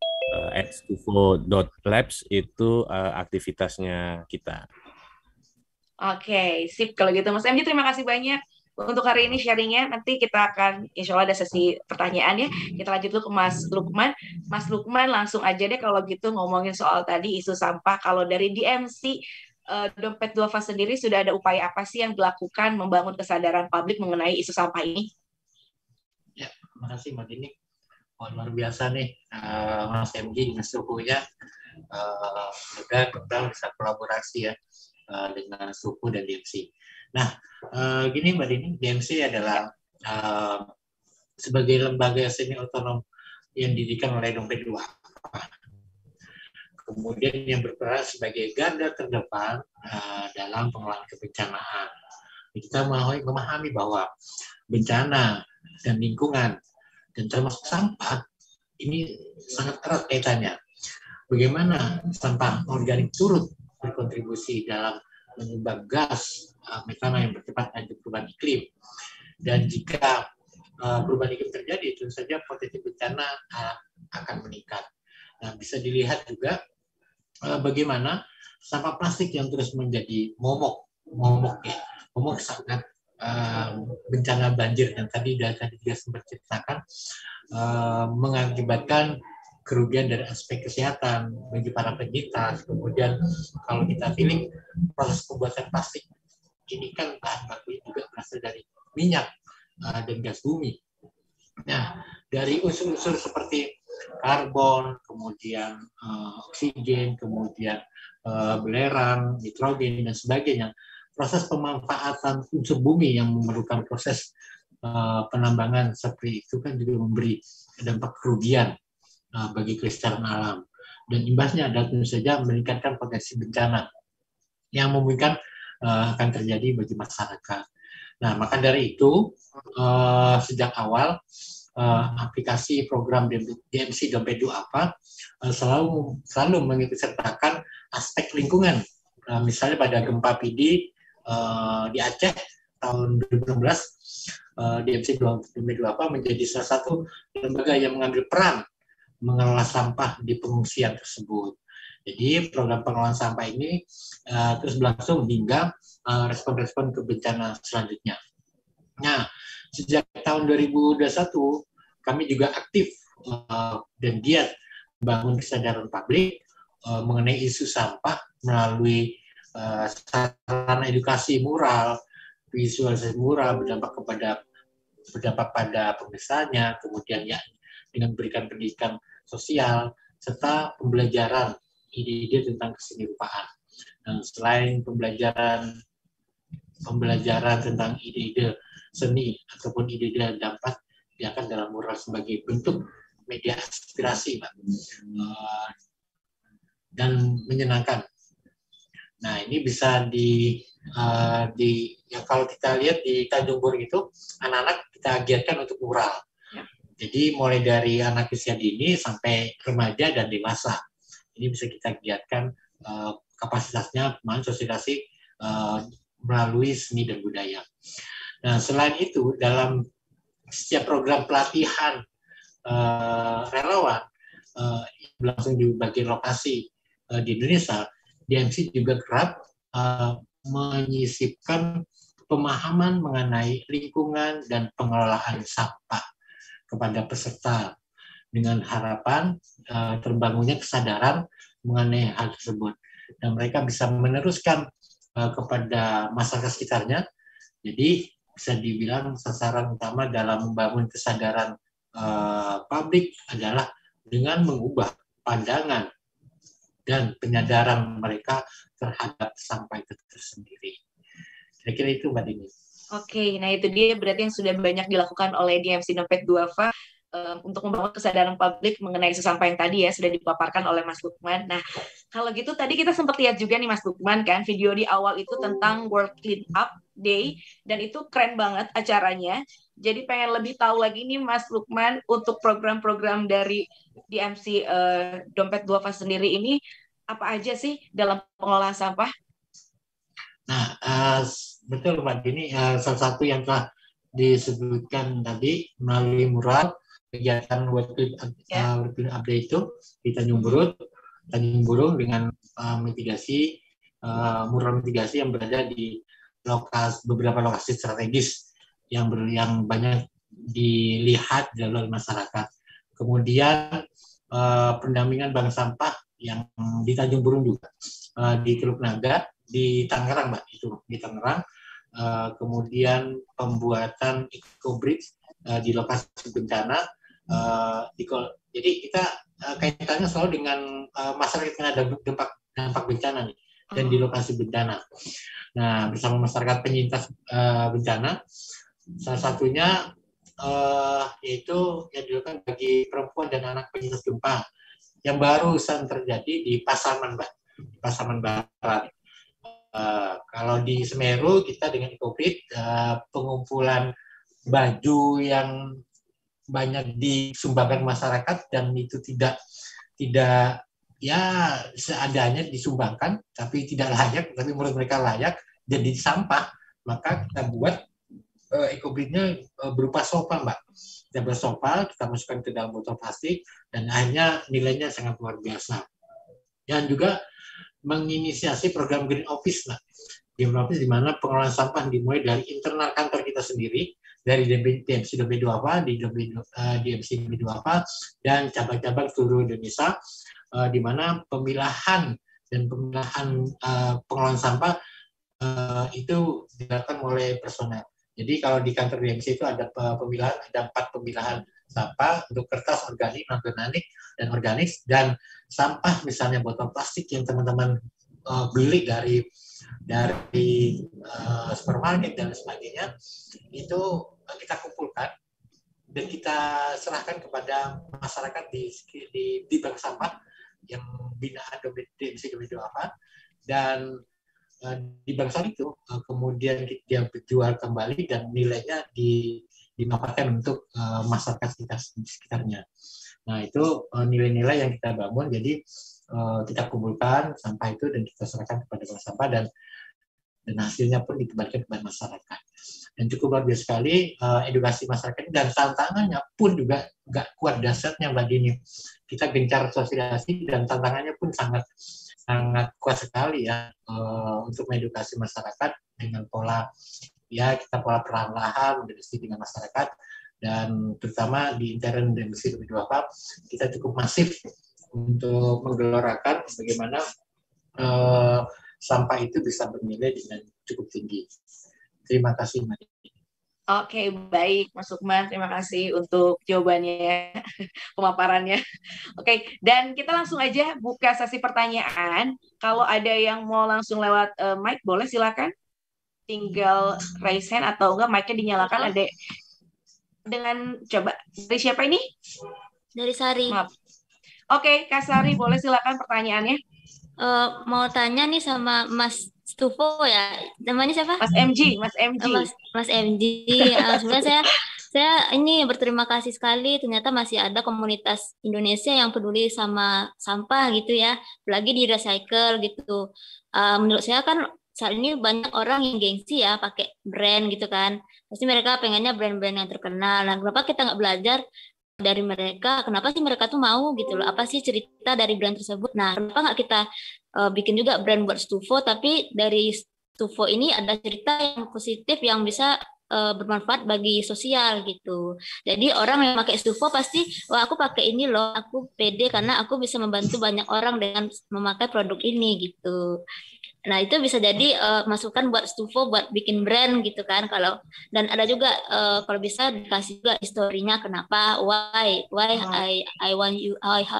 @stufo.labs itu aktivitasnya kita. Oke, sip kalau gitu Mas MG, terima kasih banyak untuk hari ini sharingnya. Nanti kita akan, insya Allah ada sesi pertanyaan ya. Kita lanjut dulu ke Mas Lukman. Mas Lukman, langsung aja deh kalau gitu ngomongin soal tadi isu sampah. Kalau dari DMC Dompet Duafa sendiri sudah ada upaya apa sih yang dilakukan membangun kesadaran publik mengenai isu sampah ini? Ya, terima kasih Mbak Dini. Luar biasa nih Mas MG dengan sukunya. Juga kita bisa kolaborasi ya dengan suku dan DMC. Nah, gini Mbak Dini, DMC adalah sebagai lembaga semi otonom yang didirikan oleh Dompet Duafa. Kemudian yang berperan sebagai garda terdepan dalam pengelolaan kebencanaan. Kita memahami bahwa bencana dan lingkungan dan termasuk sampah ini sangat erat kaitannya. Bagaimana sampah organik turut berkontribusi dalam menyumbang gas metana yang bercepat lanjut perubahan iklim. Dan jika perubahan iklim terjadi, tentu saja potensi bencana akan meningkat. Nah, bisa dilihat juga bagaimana sampah plastik yang terus menjadi momok momok ya, momok sangat bencana banjir yang tadi juga sempat ceritakan, mengakibatkan kerugian dari aspek kesehatan bagi para penyintas. Kemudian kalau kita pilih proses pembuatan plastik ini kan bahan baku juga berasal dari minyak dan gas bumi. Nah, dari unsur-unsur seperti karbon, kemudian oksigen, kemudian belerang, nitrogen dan sebagainya, proses pemanfaatan unsur bumi yang memerlukan proses penambangan seperti itu kan juga memberi dampak kerugian bagi kelestarian alam, dan imbasnya adalah tentu saja meningkatkan potensi bencana yang memungkinkan akan terjadi bagi masyarakat. Nah, maka dari itu sejak awal aplikasi program DMC Dompet Duafa selalu mengikutsertakan aspek lingkungan. Misalnya pada gempa PD di Aceh tahun 2016, DMC Dompet Duafa menjadi salah satu lembaga yang mengambil peran mengelola sampah di pengungsian tersebut. Jadi program pengelolaan sampah ini terus berlangsung hingga respon-respon ke bencana selanjutnya. Nah, sejak tahun 2021 kami juga aktif dan giat membangun kesadaran publik mengenai isu sampah melalui sarana edukasi mural, visualisasi mural berdampak pada pembesarnya, kemudian ya dengan memberikan pendidikan sosial serta pembelajaran ide-ide tentang keseni rupaan. Dan selain pembelajaran tentang ide-ide seni ataupun ide-ide dapat diakan dalam mural sebagai bentuk media aspirasi, Pak, dan menyenangkan. Nah, ini bisa ya kalau kita lihat di Tanjung Burung itu anak-anak kita giatkan untuk mural. Jadi mulai dari anak usia dini sampai remaja dan dewasa, ini bisa kita giatkan kapasitasnya sosialisasi melalui seni dan budaya. Nah, selain itu dalam setiap program pelatihan relawan berlangsung di berbagai lokasi di Indonesia, DMC juga kerap menyisipkan pemahaman mengenai lingkungan dan pengelolaan sampah kepada peserta dengan harapan terbangunnya kesadaran mengenai hal tersebut, dan mereka bisa meneruskan kepada masyarakat sekitarnya. Jadi bisa dibilang sasaran utama dalam membangun kesadaran publik adalah dengan mengubah pandangan dan penyadaran mereka terhadap sampah itu tersendiri. Kira-kira itu, Mbak Dini. Oke, nah itu dia berarti yang sudah banyak dilakukan oleh DMC Dompet Duafa untuk membangun kesadaran publik mengenai isu sampah yang tadi ya sudah dipaparkan oleh Mas Lukman. Nah, kalau gitu tadi kita sempat lihat juga nih Mas Lukman kan video di awal itu tentang World Clean Up Day, dan itu keren banget acaranya. Jadi pengen lebih tahu lagi nih Mas Lukman untuk program-program dari DMC Dompet Duafa sendiri ini apa aja sih dalam pengelolaan sampah? Nah, betul Mbak Dini, salah satu yang telah disebutkan tadi melalui mural kegiatan World Clean Up Day itu di Tanjung Burung dengan mitigasi mural mitigasi yang berada di beberapa lokasi strategis yang banyak dilihat oleh masyarakat. Kemudian pendampingan bank sampah yang di Tanjung Burung juga, di Teluk Naga, di Tangerang, Mbak, itu di Tangerang. Kemudian pembuatan eco-bridge di lokasi bencana. Jadi kita kaitannya selalu dengan masyarakat yang ada dampak bencana nih, dan di lokasi bencana. Nah, bersama masyarakat penyintas bencana, salah satunya yaitu yang dilakukan bagi perempuan dan anak penyintas gempa yang barusan terjadi di Pasaman, Mbak, di Pasaman Barat. Kalau di Semeru kita dengan eco-bridge pengumpulan baju yang banyak disumbangkan masyarakat, dan itu tidak ya seadanya disumbangkan, tapi tidak layak, tapi menurut mereka layak jadi sampah, maka kita buat eco-bridge-nya berupa sofa, Mbak. Kita buat sofa, kita masukkan ke dalam botol plastik, dan akhirnya nilainya sangat luar biasa. Dan juga menginisiasi program Green Office, Mbak. di mana pengelolaan sampah dimulai dari internal kantor kita sendiri, dari DMC DB2APA, DMC DB2APA, dan cabang-cabang seluruh Indonesia, di mana pemilahan pengelolaan sampah itu dilakukan oleh personel. Jadi kalau di kantor DMC itu ada pemilahan, ada 4 pemilahan sampah untuk kertas organik, non-organik, dan organik, dan sampah misalnya botol plastik yang teman-teman beli dari supermarket dan sebagainya, itu kita kumpulkan dan kita serahkan kepada masyarakat di bank sampah yang binaan DMC DB2APA, dan di bank sampah itu kemudian dia dijual kembali dan nilainya dimanfaatkan untuk masyarakat sekitarnya. Nah, itu nilai-nilai yang kita bangun. Jadi kita kumpulkan sampah itu dan kita serahkan kepada bank sampah, dan hasilnya pun dikembalikan kepada masyarakat. Dan cukup luar biasa sekali edukasi masyarakat, dan tantangannya pun juga nggak kuat dasarnya, Mbak Dini. Kita gencar sosialisasi dan tantangannya pun sangat kuat sekali ya, untuk mengedukasi masyarakat dengan pola perlahan-lahan berdiskusi dengan masyarakat, dan terutama di intern DMC DB2APA kita cukup masif untuk menggelorakan bagaimana sampah itu bisa bernilai dengan cukup tinggi. Terima kasih, Mbak. Oke, baik Mas Sukman, terima kasih untuk jawabannya, pemaparannya. Oke, dan kita langsung aja buka sesi pertanyaan. Kalau ada yang mau langsung lewat mic, boleh silakan. Tinggal raise hand atau enggak mic-nya dinyalakan. Ada dengan coba dari siapa ini? Dari Sari. Maaf. Oke, Kak Sari, boleh silakan pertanyaannya. Mau tanya nih sama Mas Stufo ya, namanya siapa? Mas MG, Mas MG. Mas MG. Sebenarnya saya ini berterima kasih sekali, ternyata masih ada komunitas Indonesia yang peduli sama sampah gitu ya, apalagi di recycle gitu. Menurut saya kan saat ini banyak orang yang gengsi ya pakai brand gitu kan, pasti mereka pengennya brand-brand yang terkenal. Nah, kenapa kita nggak belajar dari mereka, kenapa sih mereka tuh mau gitu loh, apa sih cerita dari brand tersebut. Nah, kenapa nggak kita bikin juga brand buat Stufo, tapi dari Stufo ini ada cerita yang positif yang bisa bermanfaat bagi sosial gitu. Jadi orang yang pakai Stufo pasti, wah aku pakai ini loh, aku pede karena aku bisa membantu banyak orang dengan memakai produk ini gitu. Nah, itu bisa jadi masukan buat Stufo buat bikin brand gitu kan. Dan ada juga kalau bisa dikasih juga historinya kenapa, why I want you,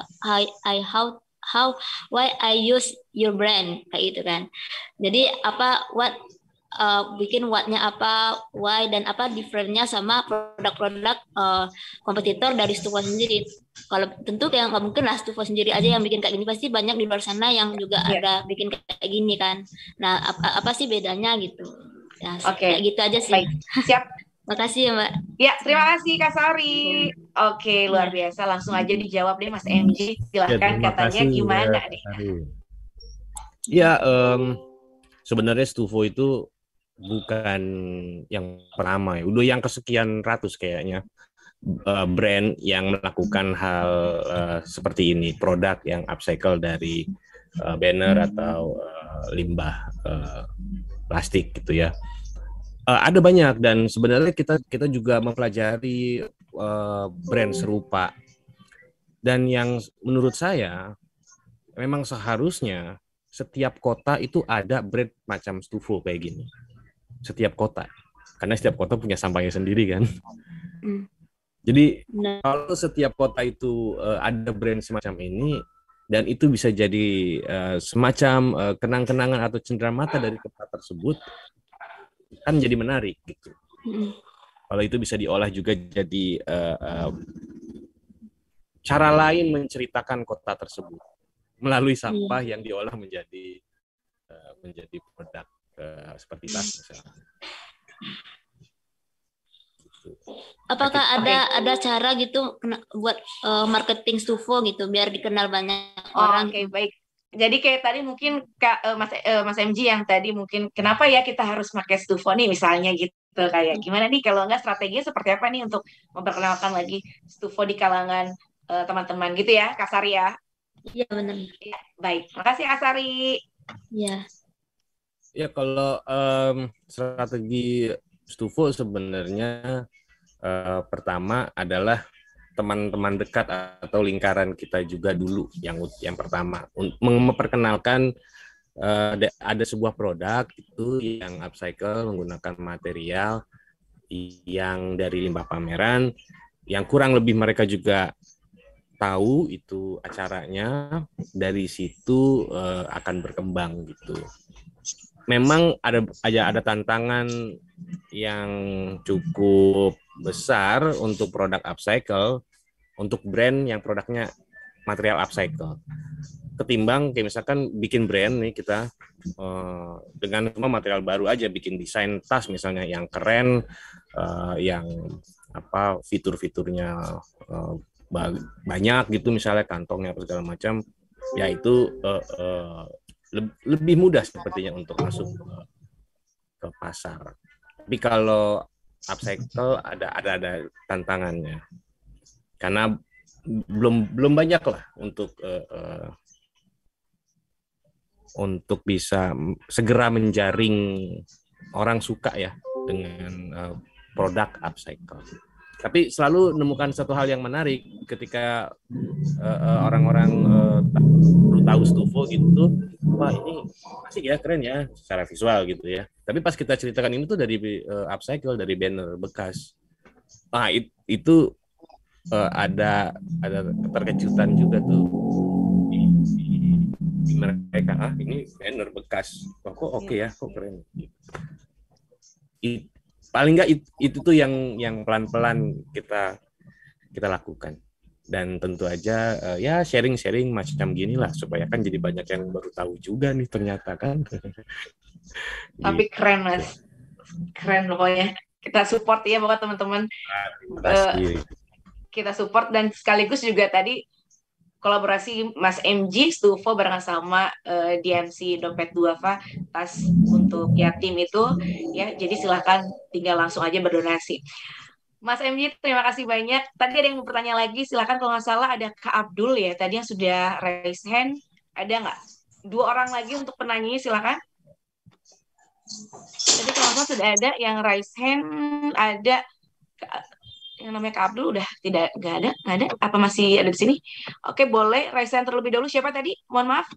why I use your brand kayak gitu kan. Jadi bikin what-nya apa, why, dan apa different-nya sama produk-produk kompetitor dari Stufo sendiri. Kalau tentu kayak nggak mungkin lah Stufo sendiri aja yang bikin kayak gini, pasti banyak di luar sana yang juga ada bikin kayak gini kan. Nah, apa sih bedanya gitu. Ya, kayak gitu aja sih. Baik. Siap. Makasih ya, Mbak. Ya, terima kasih Kak Sari. Oke, luar biasa. Langsung aja dijawab deh Mas MG. Silahkan katanya gimana nih? Ya, sebenarnya Stufo itu bukan yang pertama ya, udah yang kesekian ratus kayaknya brand yang melakukan hal seperti ini, produk yang upcycle dari banner atau limbah plastik gitu ya. Ada banyak, dan sebenarnya kita juga mempelajari brand serupa, dan yang menurut saya memang seharusnya setiap kota itu ada brand macam Stufo kayak gini. Setiap kota, karena setiap kota punya sampahnya sendiri kan. Jadi kalau setiap kota itu ada brand semacam ini, dan itu bisa jadi semacam kenang-kenangan atau cenderamata dari kota tersebut, kan jadi menarik gitu. Kalau itu bisa diolah juga jadi cara lain menceritakan kota tersebut melalui sampah yang diolah menjadi produk seperti tas misalnya. Apakah ada cara gitu buat marketing Stufo gitu biar dikenal banyak orang? Oke, baik. Jadi kayak tadi mungkin Mas MG yang tadi mungkin kenapa ya kita harus pakai Stufo nih misalnya gitu, kayak gimana nih kalau enggak strateginya seperti apa nih untuk memperkenalkan lagi Stufo di kalangan teman-teman gitu ya, Kak Sari ya? Iya benar. Ya, baik, makasih Kak Sari. Iya. Ya kalau strategi Stufo sebenarnya pertama adalah teman-teman dekat atau lingkaran kita juga dulu yang pertama memperkenalkan ada sebuah produk itu yang upcycle menggunakan material yang dari limbah pameran yang kurang lebih mereka juga tahu itu acaranya, dari situ akan berkembang gitu. Memang ada tantangan yang cukup besar untuk produk upcycle, untuk brand yang produknya material upcycle. Ketimbang kayak misalkan bikin brand nih kita dengan semua material baru aja, bikin desain tas misalnya yang keren, yang fitur-fiturnya banyak gitu, misalnya kantongnya apa segala macam, ya itu lebih mudah sepertinya untuk masuk ke pasar. Tapi kalau upcycle ada tantangannya karena belum banyak lah untuk bisa segera menjaring orang suka ya dengan produk upcycle. Tapi selalu menemukan satu hal yang menarik ketika orang-orang tahu Stufo gitu, wah ini asik ya, keren ya secara visual gitu ya. Tapi pas kita ceritakan ini tuh dari upcycle, dari banner bekas, itu ada keterkejutan juga tuh di mereka. Ini banner bekas, kok oke ya, kok keren. Paling nggak itu tuh yang pelan-pelan kita lakukan, dan tentu aja ya sharing macam gini lah supaya kan jadi banyak yang baru tahu juga nih ternyata kan. Tapi keren Mas, keren pokoknya. Kita support ya pokoknya teman-teman. Kita support, dan sekaligus juga tadi kolaborasi Mas MG Stufo bareng sama DMC Dompet Duafa, tas untuk yatim itu ya. Jadi silahkan tinggal langsung aja berdonasi. Mas MG, terima kasih banyak. Tadi ada yang mau bertanya lagi, silahkan. Kalau nggak salah ada Kak Abdul ya, tadi yang sudah raise hand. Ada nggak? 2 orang lagi untuk penanya, silahkan. Tadi kalau nggak salah sudah ada yang raise hand, ada yang namanya Kak Abdul, udah nggak ada. Apa masih ada di sini? Oke, boleh raise hand terlebih dahulu. Siapa tadi? Mohon maaf.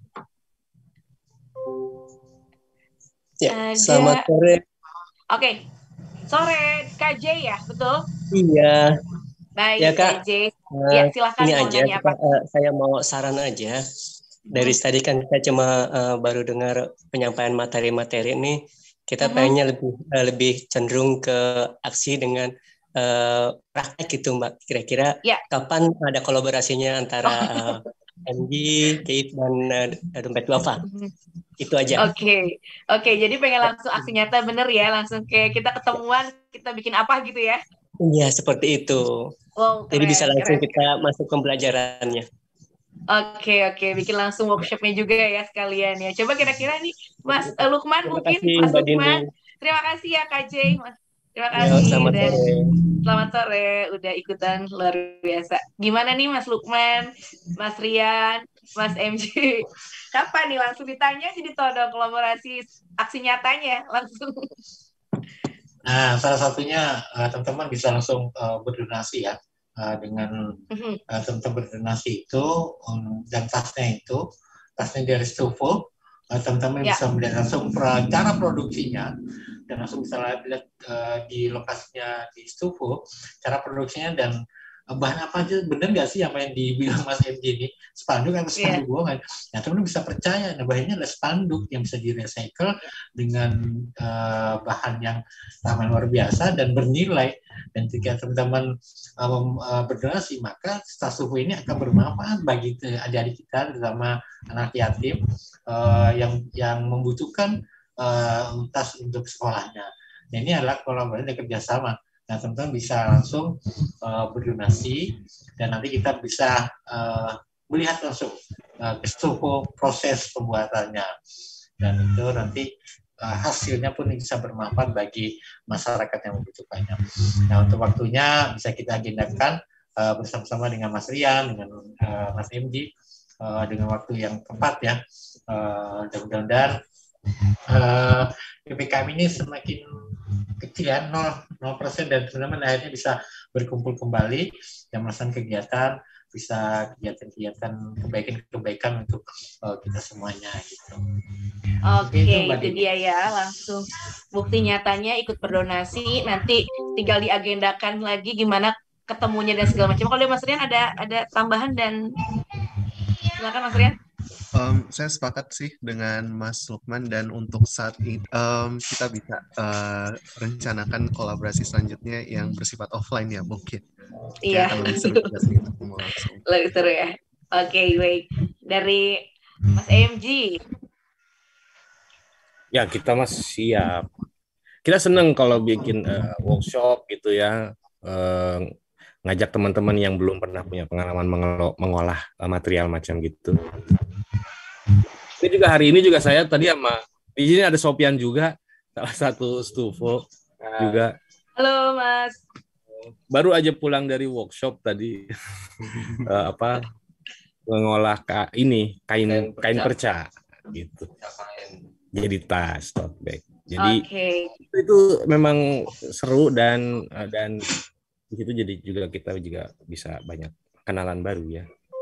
Ya, selamat sore. Oke, sore Kak J ya, betul? Iya. Baik, ya, Kak. Kak J. Ya, silakan. Ini aja, saya mau saran aja. Dari tadi kan kita cuma baru dengar penyampaian materi-materi ini, kita pengennya lebih cenderung ke aksi dengan praktek gitu, Mbak. Kira-kira kapan ada kolaborasinya antara MG, Keif, dan Dompet Duafa? Itu aja. Oke. Jadi pengen langsung aksi nyata, bener ya? Langsung kayak kita ketemuan, kita bikin apa gitu ya? Iya, seperti itu. Wow, jadi bisa langsung kita masuk pembelajarannya. Oke, bikin langsung workshopnya juga ya sekalian ya. Coba kira-kira nih, Mas Lukman mungkin, Mas Lukman. Terima kasih ya Kak J. Terima kasih. Selamat sore, udah ikutan, luar biasa. Gimana nih Mas Lukman, Mas Rian, Mas MG? Kapan nih langsung ditanya jadi todong kolaborasi aksi nyatanya langsung? Nah, salah satunya teman-teman bisa langsung berdonasi ya, dengan teman-teman berdonasi itu, dan tasnya dari Stufo. Teman-teman bisa melihat langsung cara produksinya, dan langsung bisa lihat di lokasinya di Stufo cara produksinya, dan bahan apa aja, bener nggak sih apa yang dibilang Mas MJ ini, spanduk atau spanduk bohongan. Nah, teman-teman bisa percaya, nah bahannya adalah spanduk yang bisa di-recycle dengan bahan yang ramah luar biasa dan bernilai. Dan jika teman-teman berdonasi, maka tas Stufo ini akan bermanfaat bagi adik-adik kita, terutama anak yatim yang membutuhkan tas untuk sekolahnya. Nah, ini adalah kolaborasi dan kerjasama. Nah, teman-teman bisa langsung berdonasi, dan nanti kita bisa melihat langsung Stufo proses pembuatannya, dan itu nanti hasilnya pun bisa bermanfaat bagi masyarakat yang membutuhkannya. Nah, untuk waktunya bisa kita agendakan bersama-sama dengan Mas Rian, dengan Mas MG, dengan waktu yang tepat ya. Mudah-mudahan PPKM ini semakin kecil ya, 0% dan teman-teman akhirnya bisa berkumpul kembali dan melaksanakan kegiatan, bisa kegiatan-kegiatan kebaikan untuk kita semuanya gitu. Oke, itu dia ya, langsung bukti nyatanya ikut berdonasi, nanti tinggal diagendakan lagi gimana ketemunya dan segala macam. Kalau Mas Rian ada tambahan dan silakan Mas Rian. Saya sepakat sih dengan Mas Lukman, dan untuk saat ini kita bisa rencanakan kolaborasi selanjutnya yang bersifat offline ya mungkin. Iya. Lebih seru juga sih ketemu langsung. Lebih seru ya. Oke, baik. Dari Mas AMG. Ya, kita Mas siap. Kita senang kalau bikin workshop gitu ya, ngajak teman-teman yang belum pernah punya pengalaman mengolah material macam gitu. Ini juga hari ini juga saya tadi di sini ada Sopian juga, salah satu stufo juga. Halo Mas. Baru aja pulang dari workshop tadi, mengolah kain perca gitu. Jadi tas, tote bag. Jadi itu memang seru dan di situ jadi juga kita juga bisa banyak kenalan baru ya.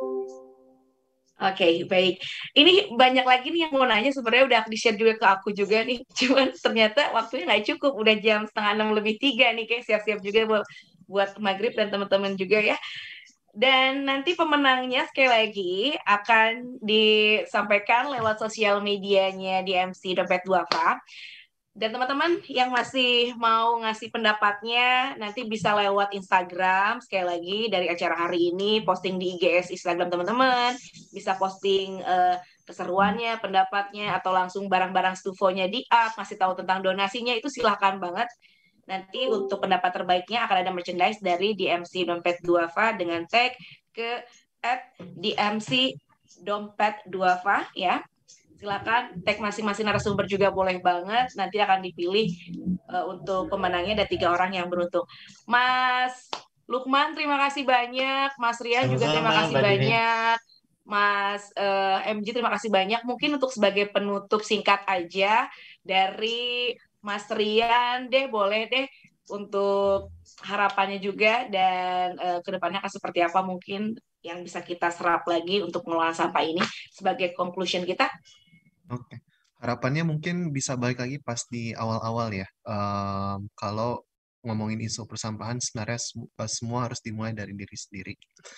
Oke, baik. Ini banyak lagi nih yang mau nanya, sebenarnya udah di-share juga ke aku juga nih. Cuman ternyata waktunya nggak cukup, udah jam 5:30 nih, kayak siap-siap juga buat maghrib dan teman-teman juga ya. Dan nanti pemenangnya sekali lagi akan disampaikan lewat sosial medianya DMC Dompet Duafa. Dan teman-teman yang masih mau ngasih pendapatnya, nanti bisa lewat Instagram, sekali lagi dari acara hari ini, posting di IGS Instagram teman-teman, bisa posting keseruannya, pendapatnya, atau langsung barang-barang stufonya di-up, masih tahu tentang donasinya, itu silahkan banget. Nanti untuk pendapat terbaiknya akan ada merchandise dari DMC Dompet Duafa dengan tag ke @DMC Dompet Duafa ya. Silakan tag masing-masing narasumber juga boleh banget. Nanti akan dipilih untuk pemenangnya ada 3 orang yang beruntung. Mas Lukman terima kasih banyak, Mas Rian juga terima kasih banyak, Mas MG terima kasih banyak. Mungkin untuk sebagai penutup singkat aja dari Mas Rian deh, boleh deh untuk harapannya juga dan kedepannya akan seperti apa mungkin yang bisa kita serap lagi untuk mengelola sampah ini sebagai conclusion kita. Oke, harapannya mungkin bisa balik lagi pas di awal-awal ya. Kalau ngomongin isu persampahan, sebenarnya semua harus dimulai dari diri sendiri.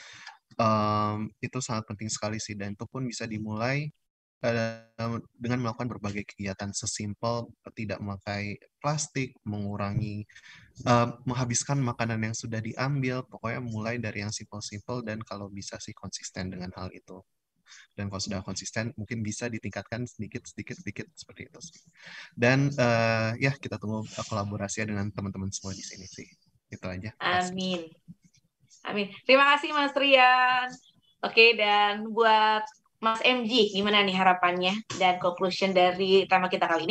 Itu sangat penting sekali sih, dan itu pun bisa dimulai dengan melakukan berbagai kegiatan sesimpel tidak memakai plastik, mengurangi menghabiskan makanan yang sudah diambil, pokoknya mulai dari yang simpel-simpel dan kalau bisa sih konsisten dengan hal itu. Dan kalau sudah konsisten mungkin bisa ditingkatkan sedikit seperti itu sih. Dan ya kita tunggu kolaborasinya dengan teman-teman semua di sini sih. Itu aja. Amin. Amin. Terima kasih Mas Rian. Oke, dan buat Mas MG, gimana nih harapannya dan conclusion dari tema kita kali ini?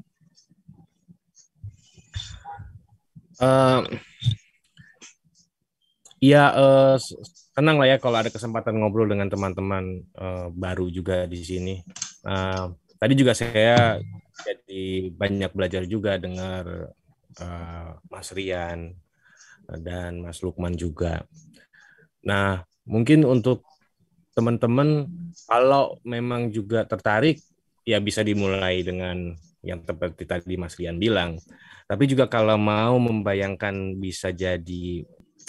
Senang lah ya kalau ada kesempatan ngobrol dengan teman-teman baru juga di sini. Tadi juga saya jadi banyak belajar juga dengar Mas Rian dan Mas Lukman juga. Nah, mungkin untuk teman-teman kalau memang juga tertarik, ya bisa dimulai dengan yang seperti tadi Mas Rian bilang. Tapi juga kalau mau membayangkan bisa jadi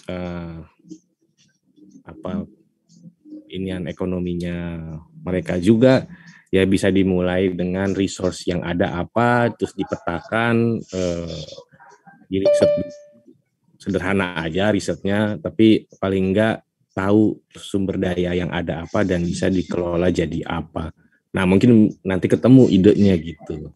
inian ekonominya mereka juga, ya bisa dimulai dengan resource yang ada apa, terus dipetakan, di riset sederhana aja risetnya, tapi paling enggak tahu sumber daya yang ada apa dan bisa dikelola jadi apa. Nah mungkin nanti ketemu idenya gitu.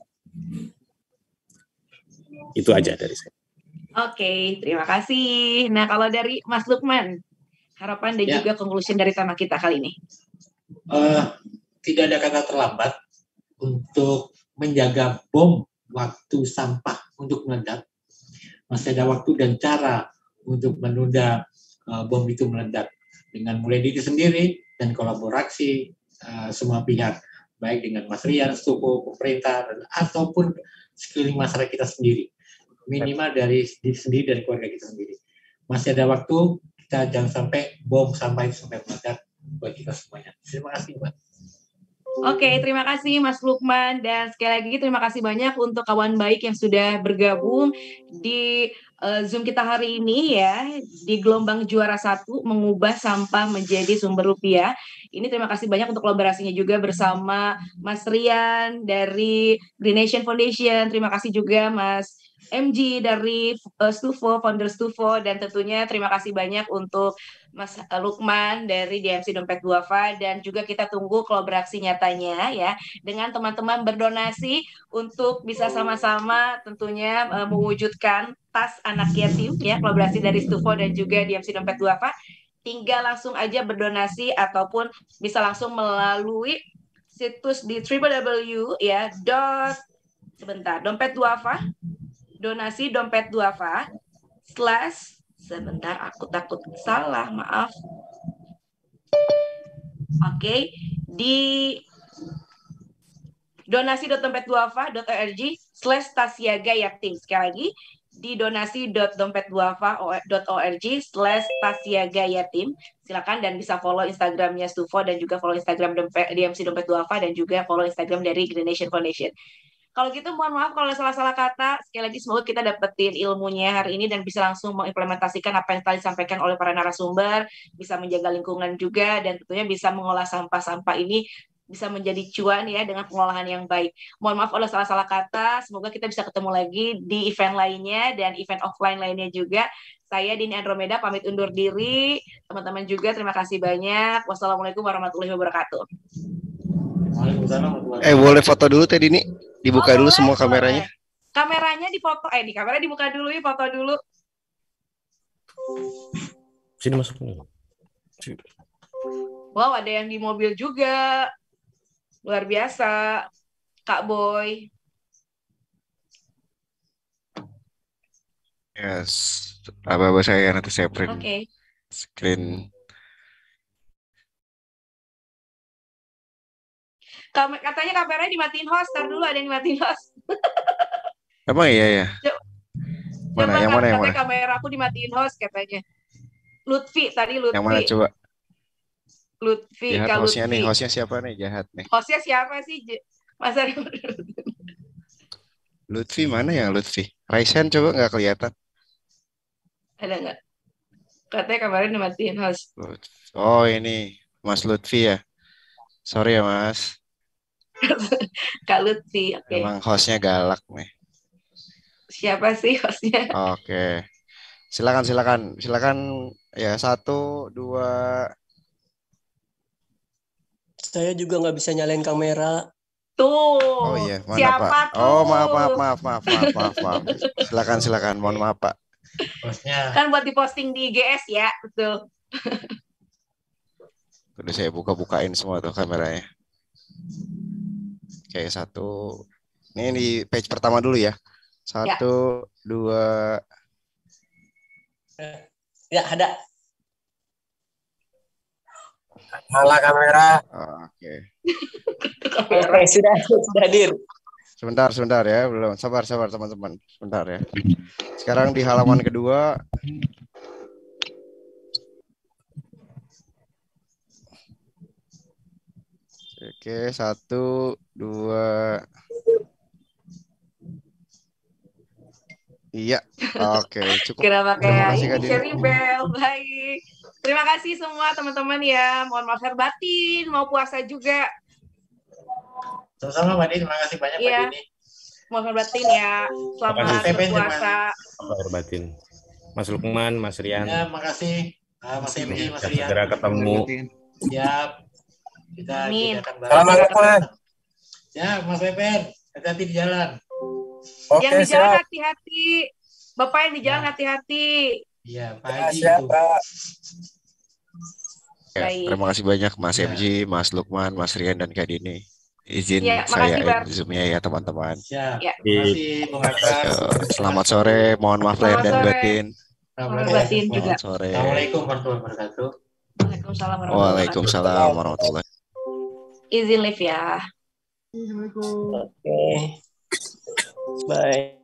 Itu aja dari saya. Oke, terima kasih. Nah kalau dari Mas Lukman, harapan dan juga conclusion dari tema kita kali ini. Tidak ada kata terlambat untuk menjaga bom waktu sampah untuk meledak. Masih ada waktu dan cara untuk menunda bom itu meledak. Dengan mulai diri sendiri dan kolaborasi semua pihak. baik dengan Mas Rian, Stupo, pemerintah, ataupun sekeliling masyarakat kita sendiri. Minimal dari diri sendiri, dari keluarga kita sendiri. Masih ada waktu, kita jangan sampai bom sampah itu sampai meledak buat kita semuanya. Terima kasih, Mbak. Oke, terima kasih Mas Lukman, dan sekali lagi terima kasih banyak untuk kawan baik yang sudah bergabung di Zoom kita hari ini ya, di gelombang juara 1 mengubah sampah menjadi sumber rupiah. Ini terima kasih banyak untuk kolaborasinya juga bersama Mas Rian dari Green Nation Foundation. Terima kasih juga Mas MG dari Stufo, founder Stufo, dan tentunya terima kasih banyak untuk Mas Lukman dari DMC Dompet Duafa, dan juga kita tunggu kolaborasi nyatanya ya dengan teman-teman berdonasi untuk bisa sama-sama tentunya mewujudkan tas anak yatim ya, kolaborasi dari Stufo dan juga DMC Dompet Duafa. Tinggal langsung aja berdonasi ataupun bisa langsung melalui situs di www ya dompet duafa donasi dompet duafa / sebentar aku takut salah, maaf. Oke, di donasi.dompetduafa.org /tasiaga yatim. Sekali lagi di donasi.dompetduafa.org /tasiaga yatim. Silakan, dan bisa follow Instagramnya Stufo dan juga follow Instagram DMC Dompet Duafa dan juga follow Instagram dari Green Nation Foundation. Kalau gitu mohon maaf kalau ada salah-salah kata. Sekali lagi semoga kita dapetin ilmunya hari ini dan bisa langsung mengimplementasikan apa yang tadi disampaikan oleh para narasumber, bisa menjaga lingkungan juga, dan tentunya bisa mengolah sampah-sampah ini bisa menjadi cuan ya dengan pengolahan yang baik. Mohon maaf kalau salah-salah kata. Semoga kita bisa ketemu lagi di event lainnya dan event offline lainnya juga. Saya Dini Andromeda pamit undur diri. Teman-teman juga terima kasih banyak. Wassalamualaikum warahmatullahi wabarakatuh. Boleh foto dulu Teh Dini? Dibuka dulu boleh, semua kameranya. Kameranya difoto, di kamera dibuka dulu ya, foto dulu. Sini masuk. Wow, ada yang di mobil juga. Luar biasa, Kak Boy. Yes, apa saya nanti saya print screen. Katanya kameranya dimatiin host. Ntar dulu ada yang dimatiin host. Emang iya ya? Mana? Yang mana? Yang mana? Kamera aku dimatiin host katanya. Lutfi tadi, Lutfi. Yang mana coba? Lutfi, jahat Kak hostnya Lutfi. nih, hostnya siapa nih? Jahat nih. Hostnya siapa sih? Mas Lutfi mana ya Lutfi? Raisen coba nggak kelihatan? Ada nggak? Katanya kameranya dimatiin host. Oh ini Mas Lutfi ya. Sorry ya Mas. Kak Lutfi, oke. Emang hostnya galak nih. Siapa sih hostnya? Oke. Silakan ya 1, 2. Saya juga nggak bisa nyalain kamera. Tuh. Oh iya, mana siapa Pak? Tuh? Oh maaf. Silakan mohon maaf Pak. Hostnya. Kan buat diposting di IGS ya, betul. Udah saya bukain semua tuh kameranya. Oke, 1. Ini di page pertama dulu ya. 1, 2. Ya, ada. Nyala kamera. Oke. Oke, sudah hadir. Sebentar ya, belum. Sabar teman-teman. Sebentar ya. Sekarang di halaman kedua. Oke, 1, 2. Iya, oke, cukup. Kenapa Terima kayak kasih Kak ini Dini. sharing bell, baik. Terima kasih semua teman-teman ya. Mohon maaf lahir batin, mau puasa juga. Sama-sama Mbak Dini, terima kasih banyak Mbak Dini. Mohon lahir batin ya. Selamat berpuasa. Lahir batin. Mas Lukman, Mas Rian. Ya, makasih. Mas MG, Mas Rian. Segera ketemu. Siap. Kita akan bahas. Assalamualaikum. Ya, Mas Pepen, hati-hati di jalan. Oke, yang di jalan siap. hati-hati. Bapak yang di jalan hati-hati. Iya, Pak Haji. Siap, Pak. Ya, terima kasih banyak Mas MG, Mas Lukman, Mas Rian dan Kak Dini. Izin Ya, saya makasih, Zoom-nya ya teman-teman. Siap. Ya. Terima kasih Bung Akbar. Selamat sore, mohon maaf lahir dan batin. Selamat batin juga. Selamat sore. Assalamualaikum warahmatullahi wabarakatuh. Waalaikumsalam warahmatullahi wabarakatuh. Waalaikumsalam warahmatullahi. Izin live ya. Oke. Bye.